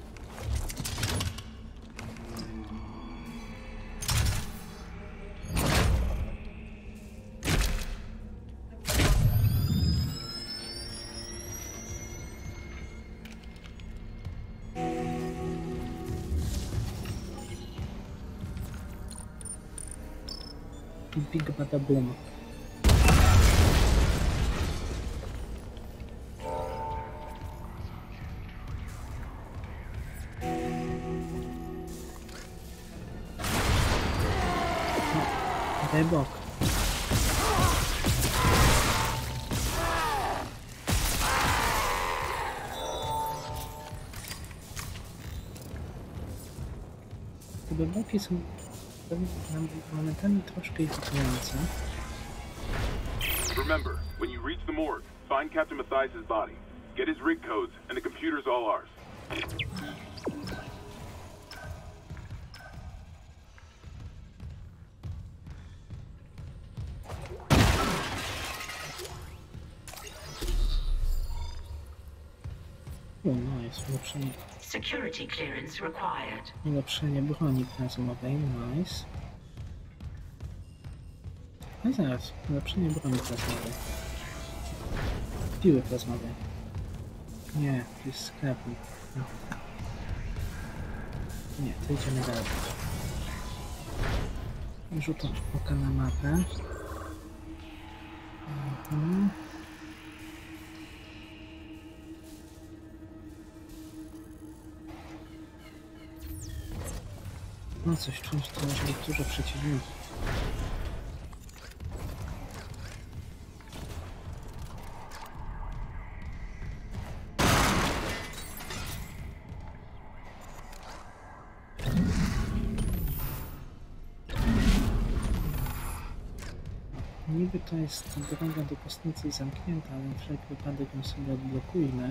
Speaker 1: Big Bada Boom. Daj bok. Te boki są momentami troszkę irytujące.
Speaker 5: Remember, when you reach the morgue, find Captain Mathias' body. Get his rig codes, and the computer's all ours.
Speaker 1: O, no jest ulepszenie.
Speaker 3: Security clearance required.
Speaker 1: Ulepszenie broni plazmowej, nice. A zaraz, ulepszenie broni plazmowej. Piły plazmowej. Nie, to jest sklepnik. Nie, to idziemy dalej. Rzut oka na mapę. Mhm. No coś czuć, to może być dużo przeciwników. Niby to jest droga do kostnicy zamknięta, ale na wszelki wypadek ją sobie odblokujmy.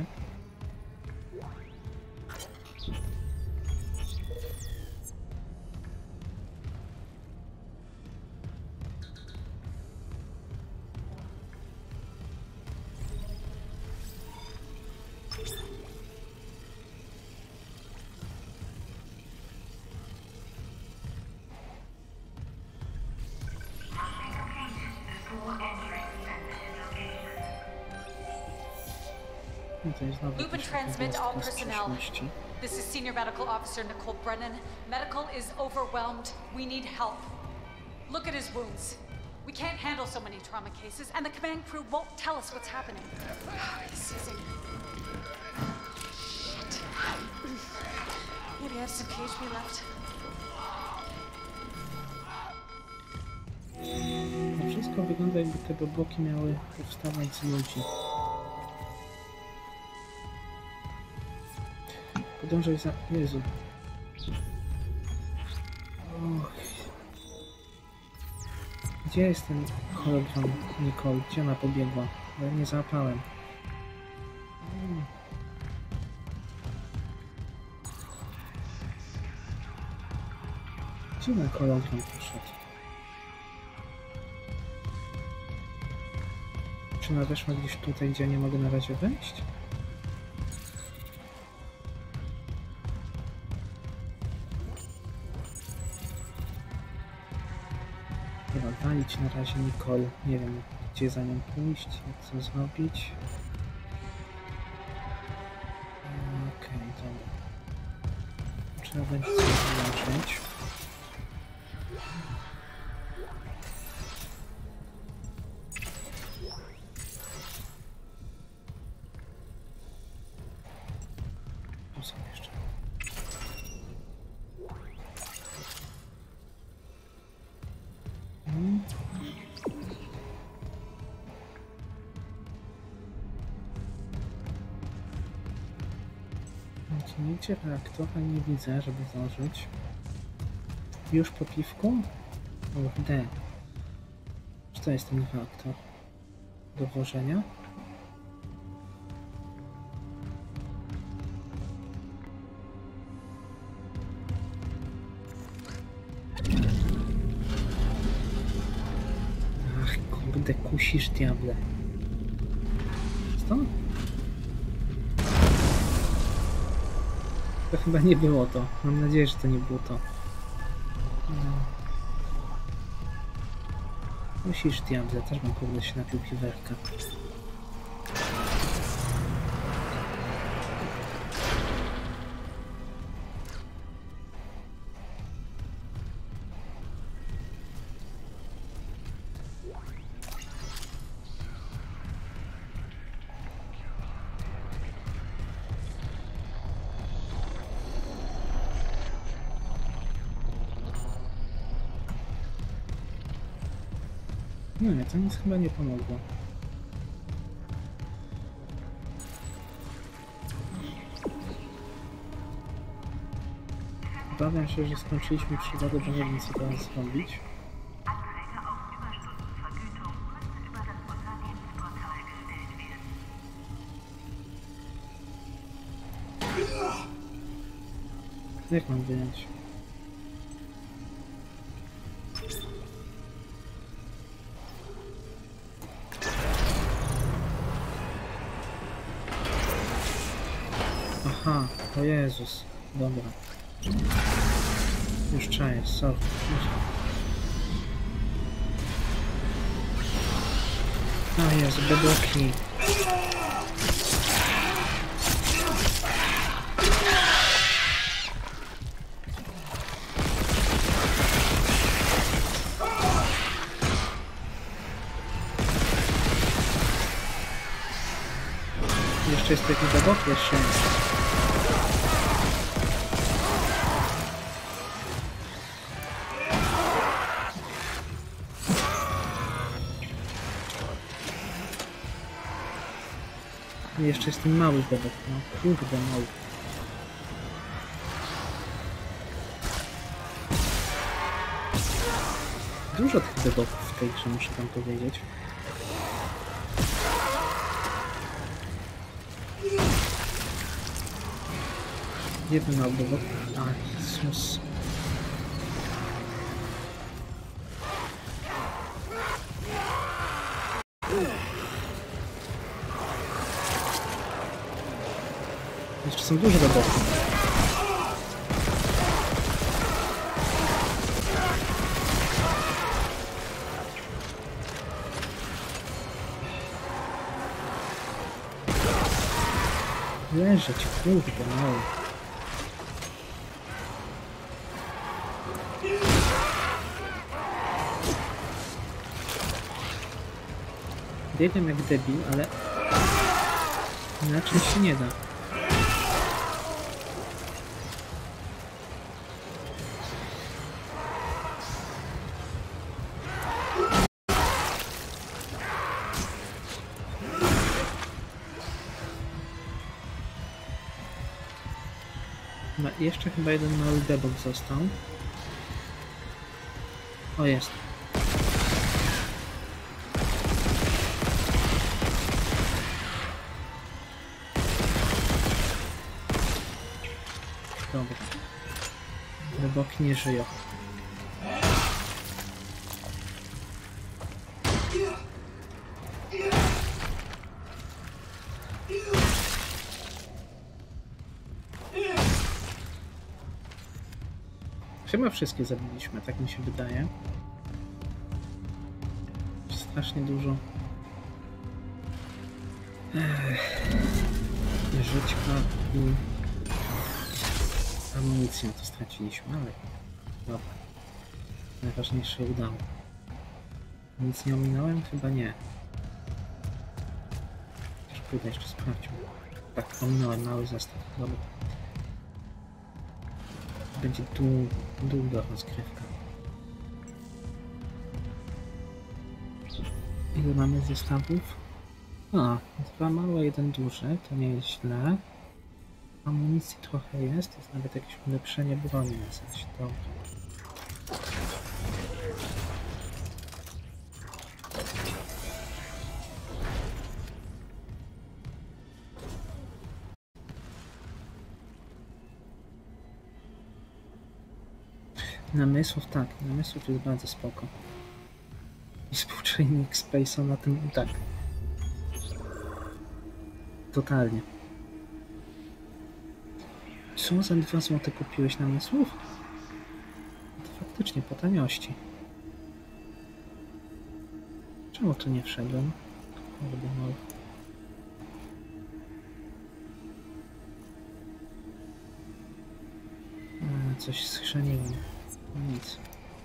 Speaker 10: Lupin transmit all personnel. This is Senior Medical Officer Nicole Brennan. Medical is overwhelmed. We need help. Look at his wounds. We can't handle so many trauma cases, and the command crew won't tell us what's happening. He's seizing. Shit. Maybe I have some K H P left.
Speaker 1: To wszystko wygląda, jakby te bloki miały powstawać z ludzi. Podążaj za... Jezu. Och. Gdzie jest ten hologram Nicole? Gdzie ona pobiegła? Ja nie załapałem. Hmm. Gdzie ten hologram poszedł? Czy ona weszła gdzieś tutaj, gdzie nie mogę na razie wejść? Chyba walić na razie Nicole. Nie wiem, gdzie za nią pójść, jak co zrobić. Okej, okay, dobra. Trzeba będzie coś zobaczyć. Tu są jeszcze. Hmm. Nigdzie reaktora nie widzę, żeby włożyć. Już po piwku? O, D. Czy to jest ten reaktor do włożenia? Ach, kurde, kusisz, diable. Co? To chyba nie było to. Mam nadzieję, że to nie było to. No. Musisz, diable, też bym kurde się napił piwerka. No nie, to nic chyba nie pomogło. Obawiam się, że skończyliśmy przygodę, bo nie wiem, co teraz zrobić. Jak mam wyjąć? Aha, o Jezus, dobra. Już czaję, sorry. A Jezu, bedroki. Jeszcze jest taki bedrock, jeszcze jest. I jeszcze jest ten mały bebek, no kurde mały. Dużo tych bebeków w tej grze, muszę wam powiedzieć. Gdzie ten mały bebek? A, Jezus. Jeszcze są duże roboty. Leżeć, kurde, no. Biegam jak debil, ale inaczej się nie da. No, jeszcze chyba jeden mały bebok został. O, jest. Dobra. Beboki nie żyją. Chyba wszystkie zabiliśmy, tak mi się wydaje. Strasznie dużo Ech. żyćka i amunicję to straciliśmy, ale dobra. Najważniejsze udało. Nic nie ominąłem? Chyba nie. Też pójdę jeszcze sprawdźmy. Tak, ominąłem mały zestaw. Dobra. Będzie dłu długa rozgrywka. Ile mamy zestawów? A, dwa małe, jeden duży, to nie jest źle. Amunicji trochę jest, jest nawet jakieś ulepszenie broni na coś. Dobra. Namysłów, tak, namysłów jest bardzo spoko. I współczynnik Space'a na tym, tak. Totalnie. Co za dwa złote kupiłeś namysłów? To faktycznie po taniości. Czemu tu nie wszedłem? Kurde, no. A, coś schrzeniłem. Nic.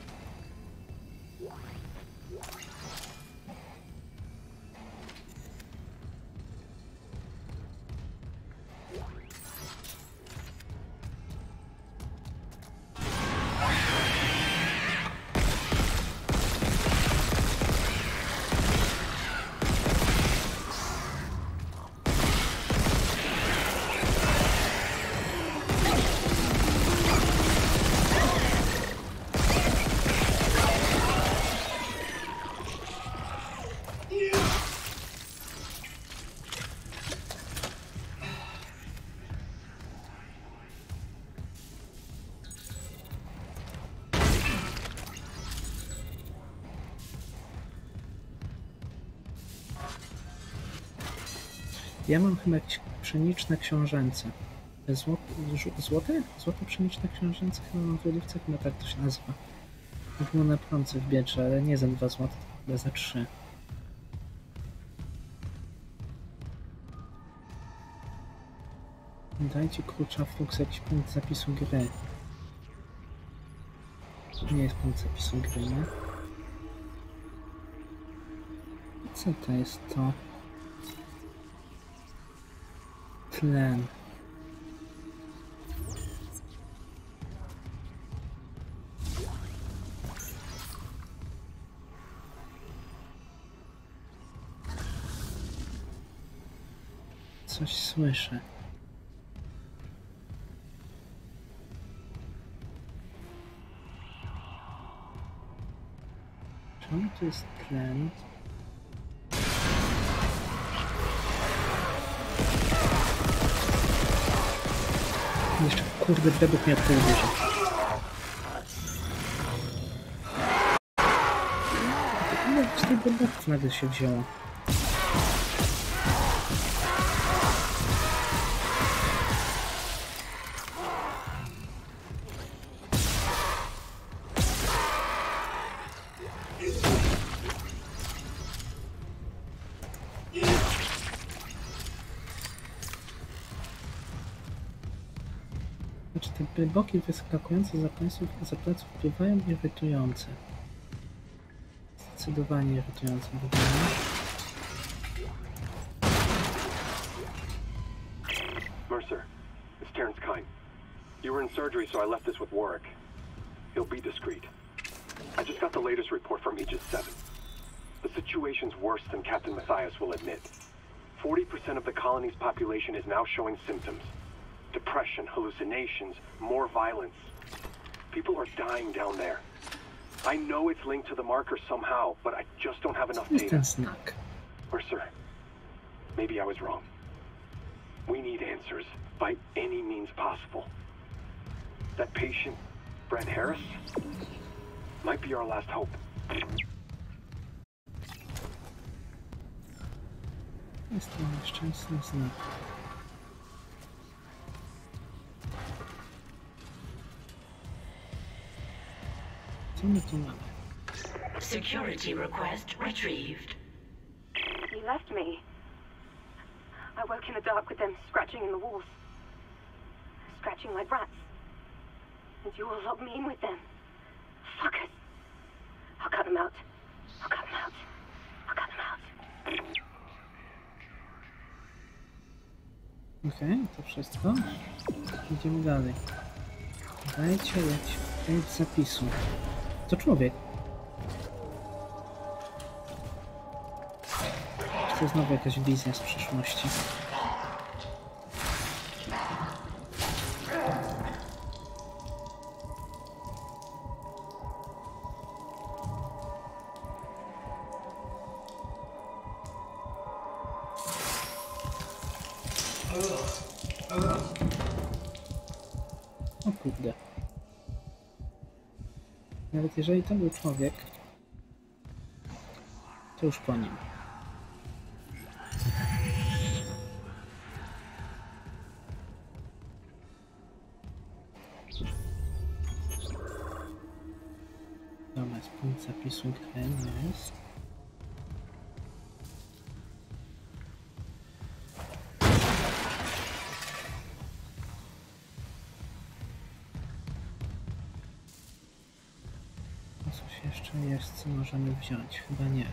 Speaker 1: Ja mam chyba jakieś pszeniczne książęce. Złote? Złote? Złote pszeniczne książęce? Chyba mam w lodówce, chyba tak to się nazywa. Było na prądce w Biedrze, ale nie za dwa złote, tylko za trzy. Dajcie kurcza Flux jakiś punkt zapisu gry. Nie jest punkt zapisu gry, nie? Co to jest to? Tlen. Coś słyszę. Czemu tu jest tlen? Jeszcze kurde bebek mnie odpowiedział. Ile z tej bebek nagle się wzięło? Te boki wyskakujące za pleców, za pleców bywają irytujące. Zdecydowanie irytujące bywają.
Speaker 5: Mercer, it's Terrence Kyne. You were in surgery, so I left this with Warwick. He'll be discreet. I just got the latest report from Aegis seven. The situation's worse than Captain Matthias will admit. forty percent of the colony's population is now showing symptoms. Depression, hallucinations, more violence. People are dying down there. I know it's linked to the marker somehow, but I just don't have enough data. Mercer, maybe I was wrong. We need answers by any means possible. That patient, Brent Harris, might be our last hope.
Speaker 1: Jest to nieszczęsny znak. Co my tu mamy?
Speaker 3: Security request retrieved.
Speaker 7: He left me. I woke in the dark with them scratching in the walls. Scratching like rats. And you all locked me in with them. Fuckers. I'll cut them out. I'll cut them out. I'll cut them out.
Speaker 1: Okej, okay, to wszystko. Idziemy dalej. Dajcie leć. Dajcie zapisu. To człowiek. Czy to znowu jakaś wizja z przyszłości? O kurde. Nawet jeżeli to był człowiek, to już po nim. Dobra, jest punkt zapisu gry, jest. Jeszcze jest, co możemy wziąć? Chyba nie.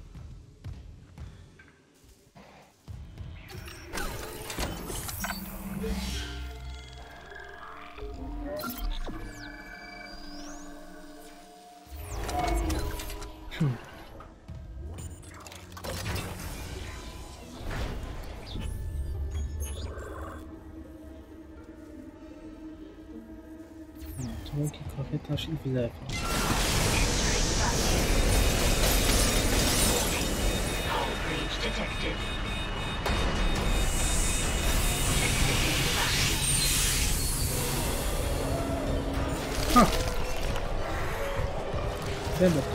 Speaker 1: Hmm. No, długi korytarz i w lewo.
Speaker 3: Detected.
Speaker 1: Ha! Bebek.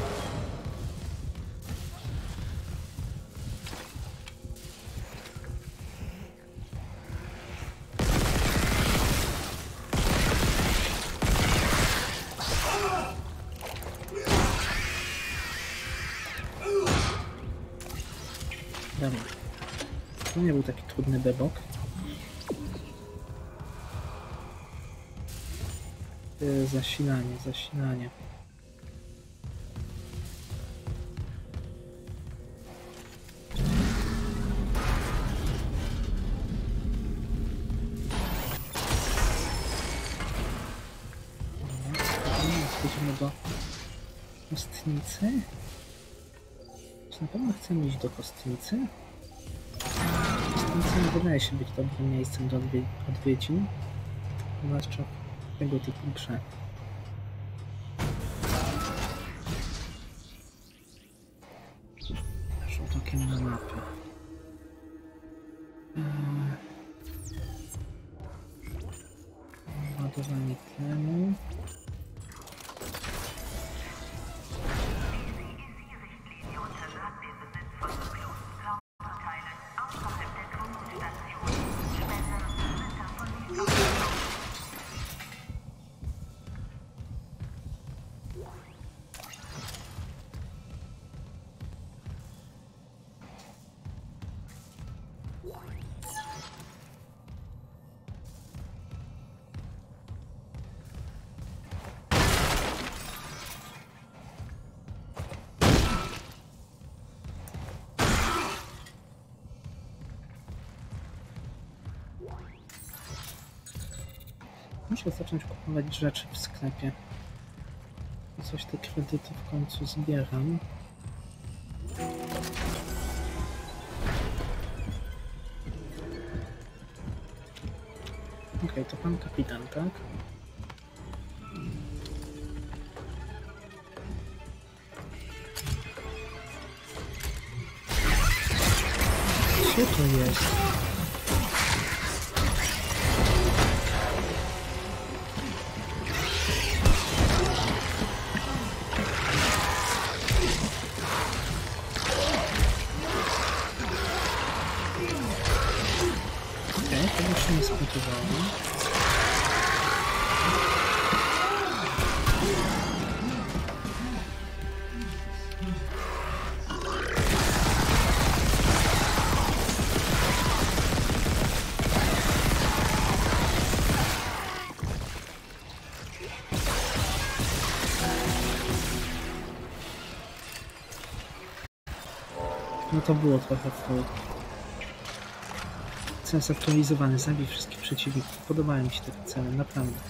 Speaker 1: Dobra. To nie był taki trudny bebok. Yy, zasilanie, zasilanie. Schodzimy do kostnicy. Czy na pewno chcemy iść do kostnicy? Kostnica nie wydaje się być dobrym miejscem do odwie odwiedzin, zwłaszcza w tego typu grze. Rzut okiem na mapę. Eee... Ładowanie tlenu. Muszę zacząć kupować rzeczy w sklepie. Coś te kredyty w końcu zbieram. Okej, okay, to pan kapitan, tak? Co to jest? Nie spodziewałem. No to było trochę full. Sens aktualizowany, zabij wszystkich przeciwników. Podobają mi się te cele, naprawdę.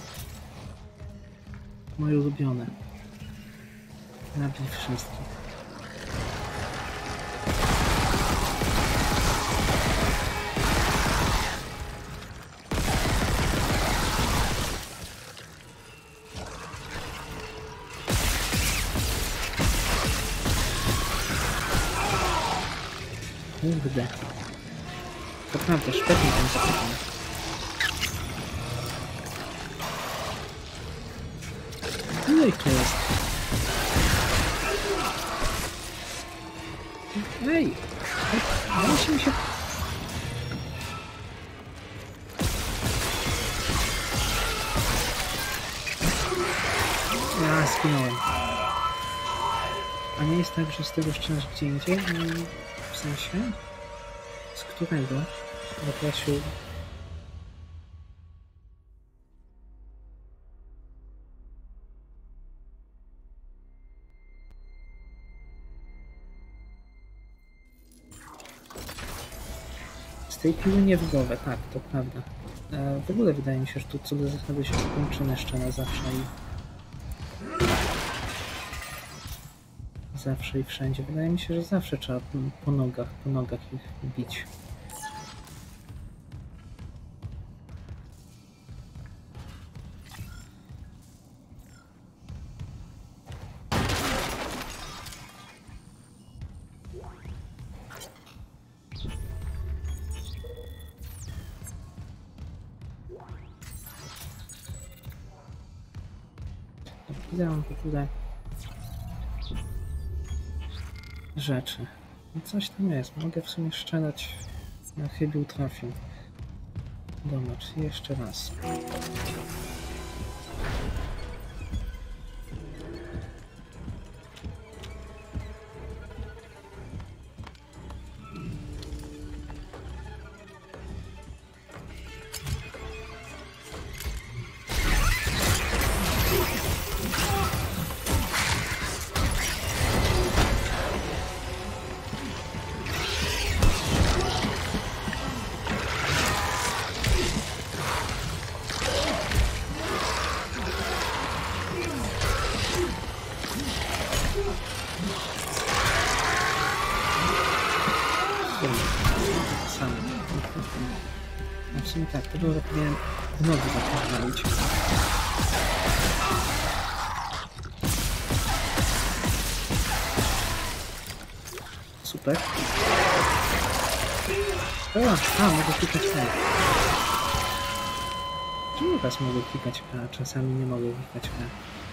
Speaker 1: Moje ulubione. Nabij wszystkich. Kurde. To prawda, szpetnie ten zakochany. No i to jest. Ej! Dajcie mi się... Ja skinąłem. A nie jest tak, że z tego ściągasz gdzie indziej? W sensie? Z którego? Bo teraz się... Z tej piły nie w głowę, tak, to prawda. E, w ogóle wydaje mi się, że tu co do zasady się skończy jeszcze na zawsze i... Zawsze i wszędzie. Wydaje mi się, że zawsze trzeba po nogach, po nogach ich bić. Ile mam w ogóle rzeczy? No coś tam jest. Mogę w sumie strzelać na chybił trafił. Zobacz, jeszcze raz. tak, tego powinienem znowu zapierdolić. Super. O, a, mogę klikać A. Czemu teraz mogę klikać A, czasami nie mogę klikać A?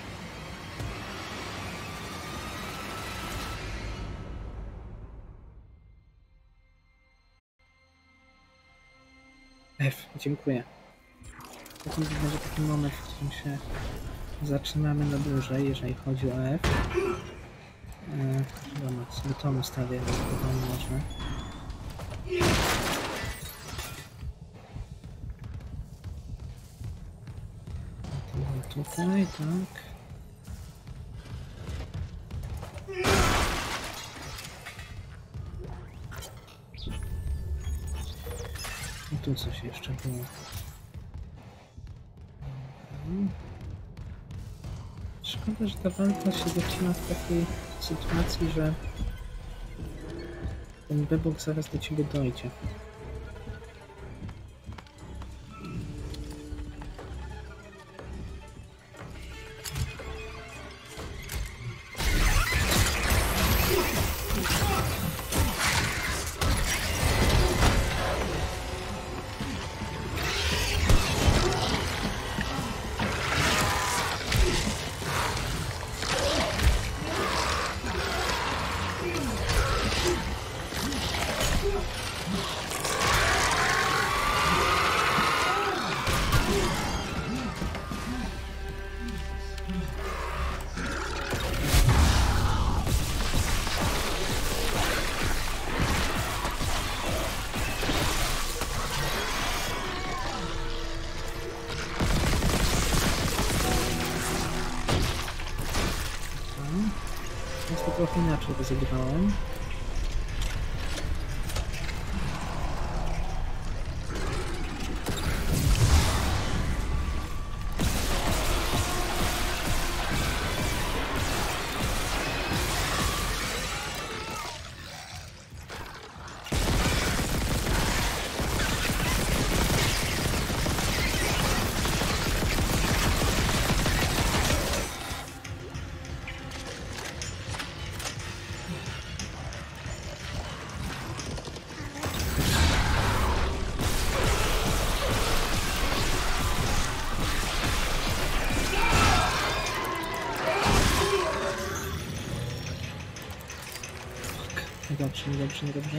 Speaker 1: F, dziękuję. To będzie taki moment, w którym się zaczynamy na dłużej, jeżeli chodzi o F. Eee, dobra, sobie to ustawię, chyba może. To tutaj, tak. I tu coś jeszcze było. Szkoda, że ta walka się zaczyna w takiej sytuacji, że ten bebok zaraz do ciebie dojdzie. Trochę inaczej rozegrałem. Dobrze, dobrze, dobrze.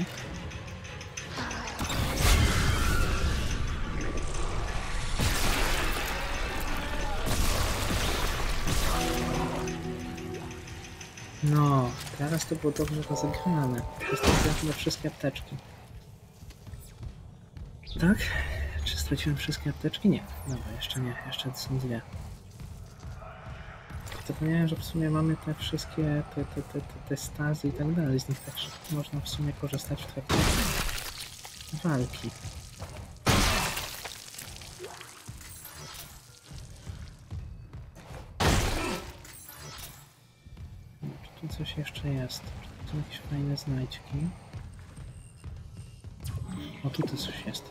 Speaker 1: No, teraz to było dobrze rozegrane. Straciłem wszystkie apteczki. Tak? Czy straciłem wszystkie apteczki? Nie. Dobra, jeszcze nie. Jeszcze są dwie. Zapomniałem, że w sumie mamy te wszystkie te, te, te, te, te stazy i tak dalej, z nich tak można w sumie korzystać w trakcie walki. Czy tu coś jeszcze jest? Czy tu jakieś fajne znajdźki? O, tutaj coś jest.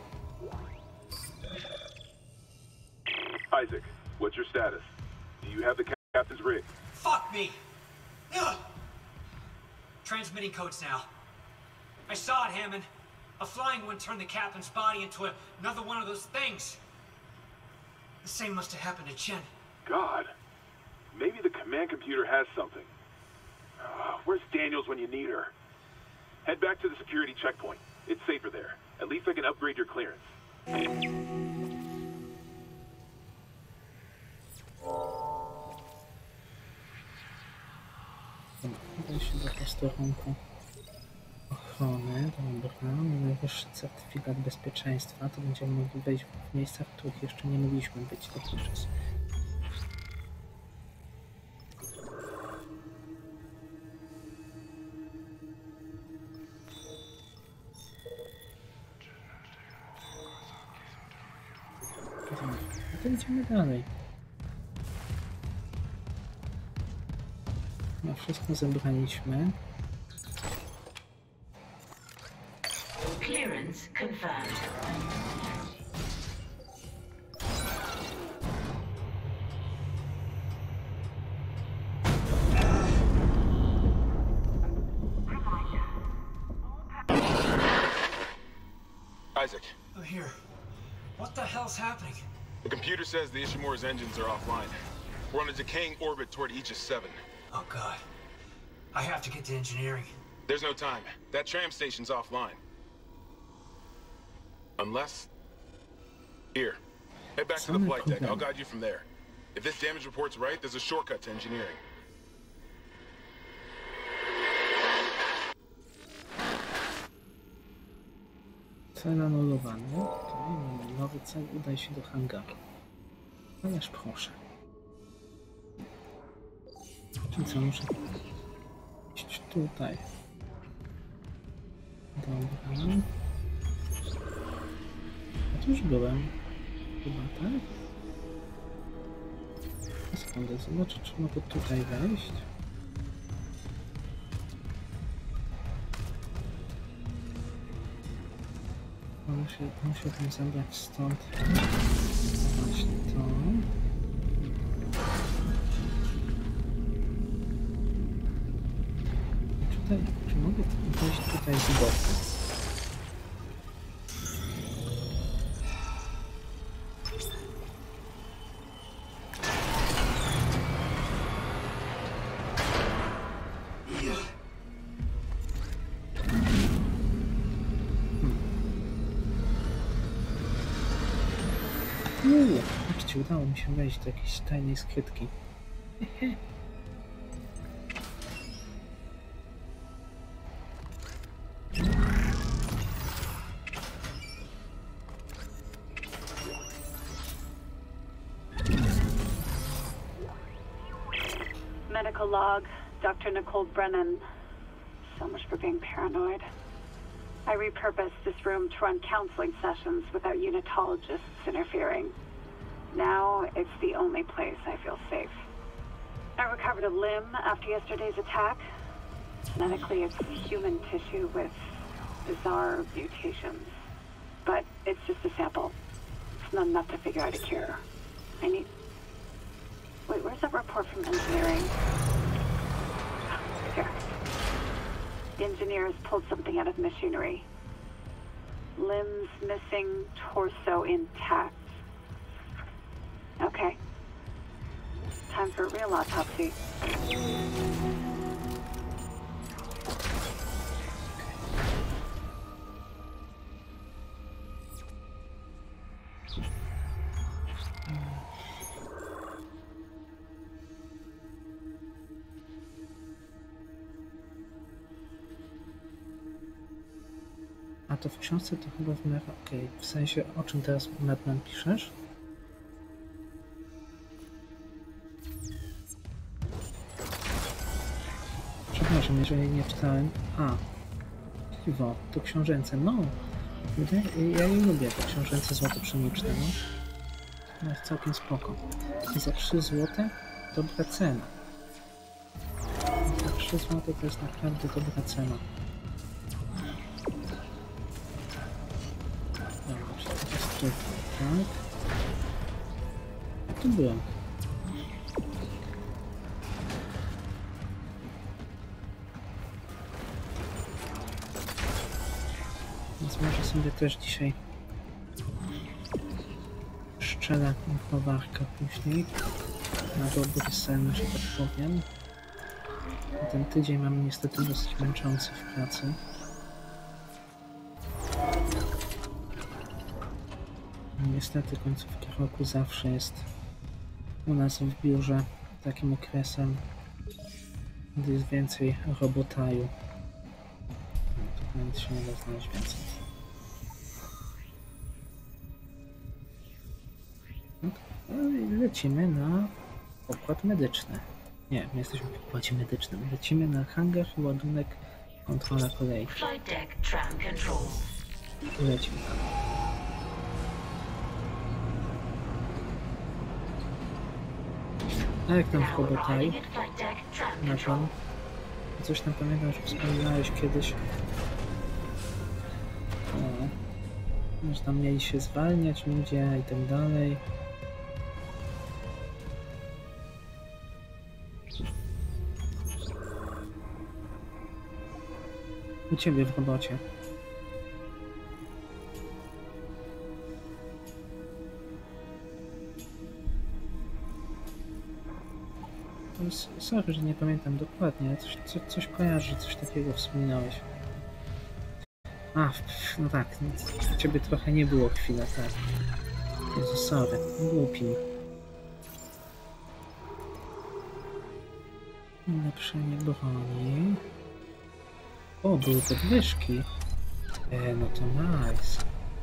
Speaker 11: Isaac, what's your status? Do you have the captain's rig?
Speaker 4: Fuck me! Ugh. Transmitting codes now. I saw it, Hammond. A flying one turned the captain's body into a, another one of those things. The same must have happened to Chen.
Speaker 11: God. Maybe the command computer has something. Uh, where's Daniels when you need her? Head back to the security checkpoint. It's safer there. At least I can upgrade your clearance.
Speaker 1: Udaj się do posterunku ochrony. Dobra, mamy wyższy certyfikat bezpieczeństwa. To będziemy mogli wejść w miejsca, w których jeszcze nie mogliśmy być dotychczas. No to idziemy dalej. No wszystko zebraliśmy.
Speaker 3: Clearance confirmed.
Speaker 11: Isaac.
Speaker 4: I'm here. What the hell's happening?
Speaker 11: The computer says the Ishimura's engines are offline. We're on a decaying orbit toward Aegis seven.
Speaker 4: Oh god. I have to get to engineering.
Speaker 11: There's no time. That tram station's offline. Unless... Here. Head back to the flight deck. I'll guide you from there. If this damage report's right, there's a shortcut to engineering.
Speaker 1: Cel anulowany. Okay, mamy nowy cel. Udaj się do hangaru. Ależ proszę. Czyli co, muszę iść tutaj. Dobra. A tu już byłem. Chyba tak? Sekundę, zobaczę, czy mogę tutaj wejść. Muszę, muszę tam zabrać stąd właśnie to. Tutaj, czy mogę wejść tutaj z boku? Uuu, patrzcie, udało mi się wejść do jakiejś tajnej skrytki. Hehe.
Speaker 7: Medical log, Doctor Nicole Brennan. So much for being paranoid. I repurposed this room to run counseling sessions without unitologists interfering. Now it's the only place I feel safe. I recovered a limb after yesterday's attack. Genetically, it's human tissue with bizarre mutations. But it's just a sample. It's not enough to figure out a cure. I need... Wait, where's that report from engineering? Here. The engineers pulled something out of machinery. Limbs missing, torso intact. Okay. Time for a real autopsy.
Speaker 1: A to w książce to chyba w miarę okej. Okay. W sensie, o czym teraz Madman piszesz? Przepraszam, jeżeli nie czytałem. A, piwo, to książęce, no. Ja je lubię, te książęce złotopszeniczne, no. No jest całkiem spoko. I za trzy złote dobra cena. Za trzy złote to jest naprawdę dobra cena. Tak. A tu byłem. Więc może sobie też dzisiaj szczelę browarkę później na dobry sen, że tak powiem. Ten tydzień mam niestety dosyć męczący w pracy. Niestety końcówka roku zawsze jest u nas w biurze takim okresem, gdy jest więcej robotaju. No, to nawet się nie da znaleźć więcej. No to lecimy na pokład medyczny. Nie, my jesteśmy w pokładzie medycznym. Lecimy na hangar, ładunek, kontrola kolei.
Speaker 3: Flight deck, tram control.
Speaker 1: Lecimy tam. A jak tam w Kobotaj? Na plan? Coś tam pamiętam, że wspominałeś kiedyś. O, że tam mieli się zwalniać ludzie i tak dalej. U ciebie w robocie. Sorry, że nie pamiętam dokładnie, ale coś, co, coś kojarzy, że coś takiego wspominałeś. A, no tak, u ciebie trochę nie było chwilę, tak. Jezu, sorry, głupi mi. Ulepszenie broni. O, były podwyżki. E, no to nice.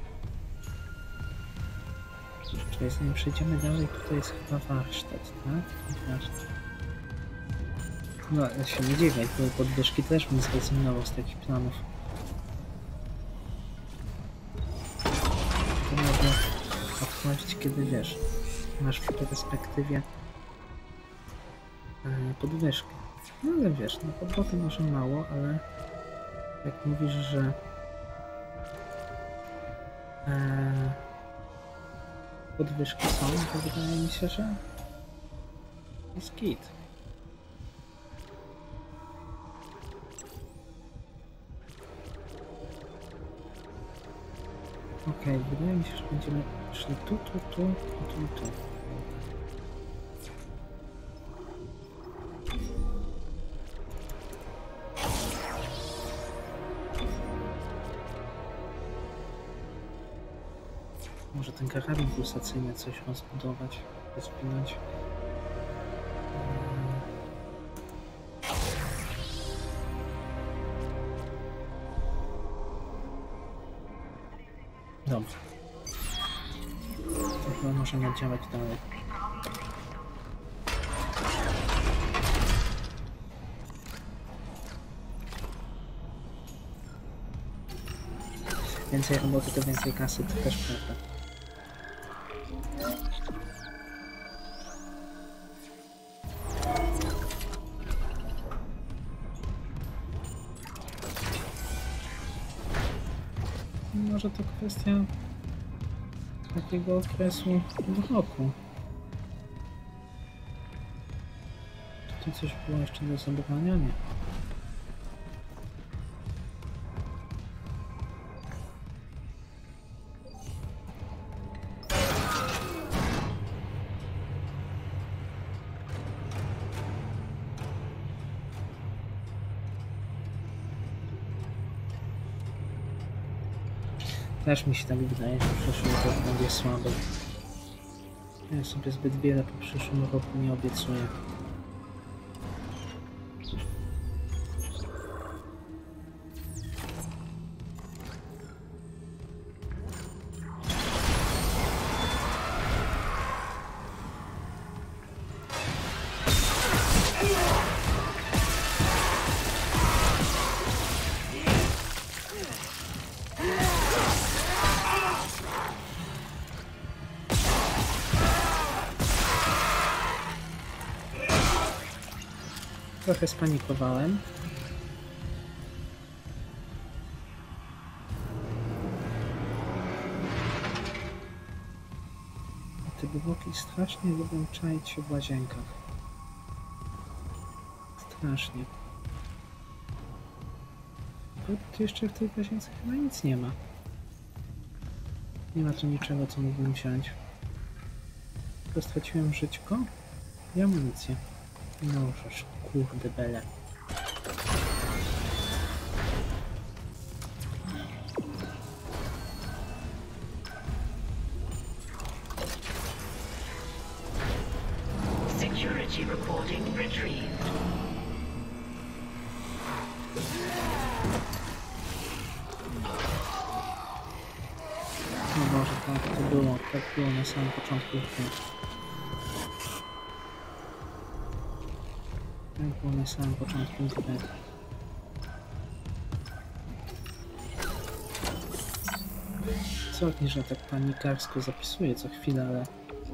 Speaker 1: Czyli zanim przejdziemy dalej, tutaj jest chyba warsztat, tak? Warsztat. No, ja się nie dziwię, jak były podwyżki, też bym zrezygnował z takich planów. To mogę odchodzić, kiedy wiesz, masz w perspektywie e, podwyżkę. No ale wiesz, no podboty może mało, ale jak mówisz, że e, podwyżki są, to wydaje mi się, że jest git. Okej, okay, wydaje mi się, że będziemy szli tu, tu, tu, tu, tu, tu. Może ten karabin pulsacyjny coś rozbudować, rozpinać. Dobrze. To chyba możemy działać dalej. Więcej roboty to więcej kasy, to też prawda. Może to kwestia takiego okresu w roku. Czy tu coś było jeszcze do zabrania? Nie. Też mi się tak wydaje, że przyszły rok będzie słaby. Ja sobie zbyt wiele po przyszłym roku nie obiecuję. Trochę spanikowałem. Te buboki strasznie lubią czaić się w łazienkach. Strasznie. Bo tu jeszcze w tej łazience chyba nic nie ma. Nie ma tu niczego, co mógłbym wziąć. Tylko straciłem żyćko i amunicję. No żeż, kurde bele.
Speaker 3: Security reporting retrieved.
Speaker 1: No może tak to było, tak było na samym początku. Tak było na samym początku gry. Sorry, że tak panikarsko zapisuję co chwilę, ale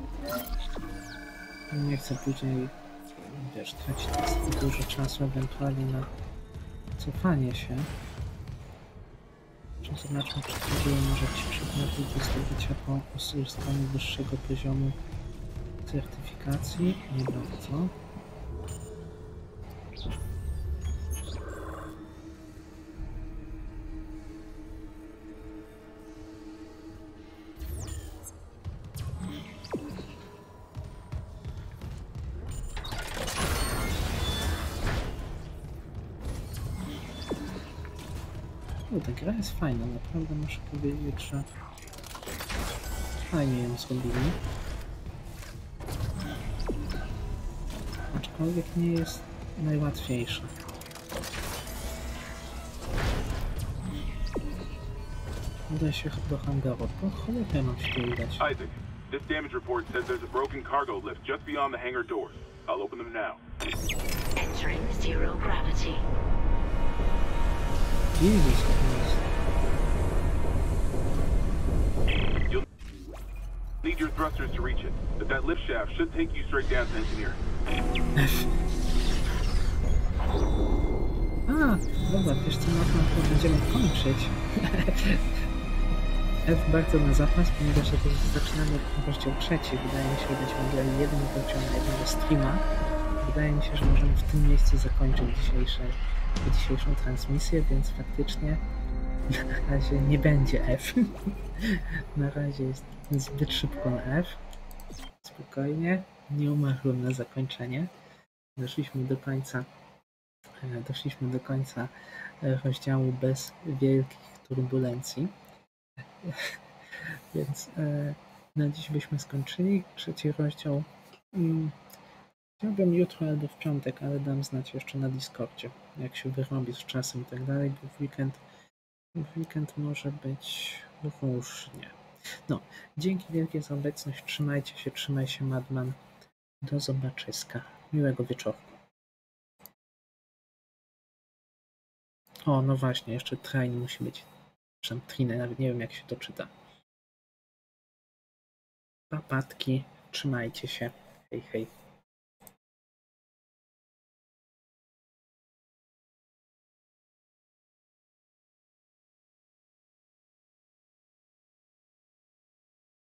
Speaker 1: nie chcę później, wiesz, tracić dużo czasu ewentualnie na cofanie się. Zobaczmy, czy to było może ci przedmioty do zdobycia po uzyskaniu wyższego poziomu certyfikacji. Nie bardzo. Kurde, gra jest fajna, naprawdę muszę powiedzieć, że fajnie ją zrobili. Aczkolwiek nie jest najłatwiejsza. Uda się do hangaru. Po cholerę mam się tu udać.
Speaker 11: Isaac, this damage report says there's a broken cargo lift just beyond the hangar doors. I'll open them now.
Speaker 3: Entering zero gravity.
Speaker 1: Jesus Christ.
Speaker 11: You'll need your thrusters to reach it, but that lift shaft should take you straight down to engineer.
Speaker 1: F. A, dobra, wiesz co, na to będziemy kończyć. F bardzo na zapas, ponieważ jak już zaczynamy rozdział trzeci, wydaje mi się, że będziemy grali jeden poziom jednego streama. Wydaje mi się, że możemy w tym miejscu zakończyć dzisiejsze, dzisiejszą transmisję, więc faktycznie na razie nie będzie F. Na razie jest zbyt szybko na F. Spokojnie, nie umarłem na zakończenie. Doszliśmy do końca, doszliśmy do końca rozdziału bez wielkich turbulencji. Więc e, na dziś byśmy skończyli. Trzeci rozdział mm, chciałbym jutro albo w piątek, ale dam znać jeszcze na Discordzie, jak się wyrobi z czasem i tak dalej, bo w weekend, w weekend może być różnie. No, dzięki wielkie za obecność. Trzymajcie się, trzymaj się, Madman. Do zobaczyska. Miłego wieczoru. O, no właśnie, jeszcze train musi być. Trinę, nawet nie wiem jak się to czyta. Papatki, trzymajcie się. Hej, hej.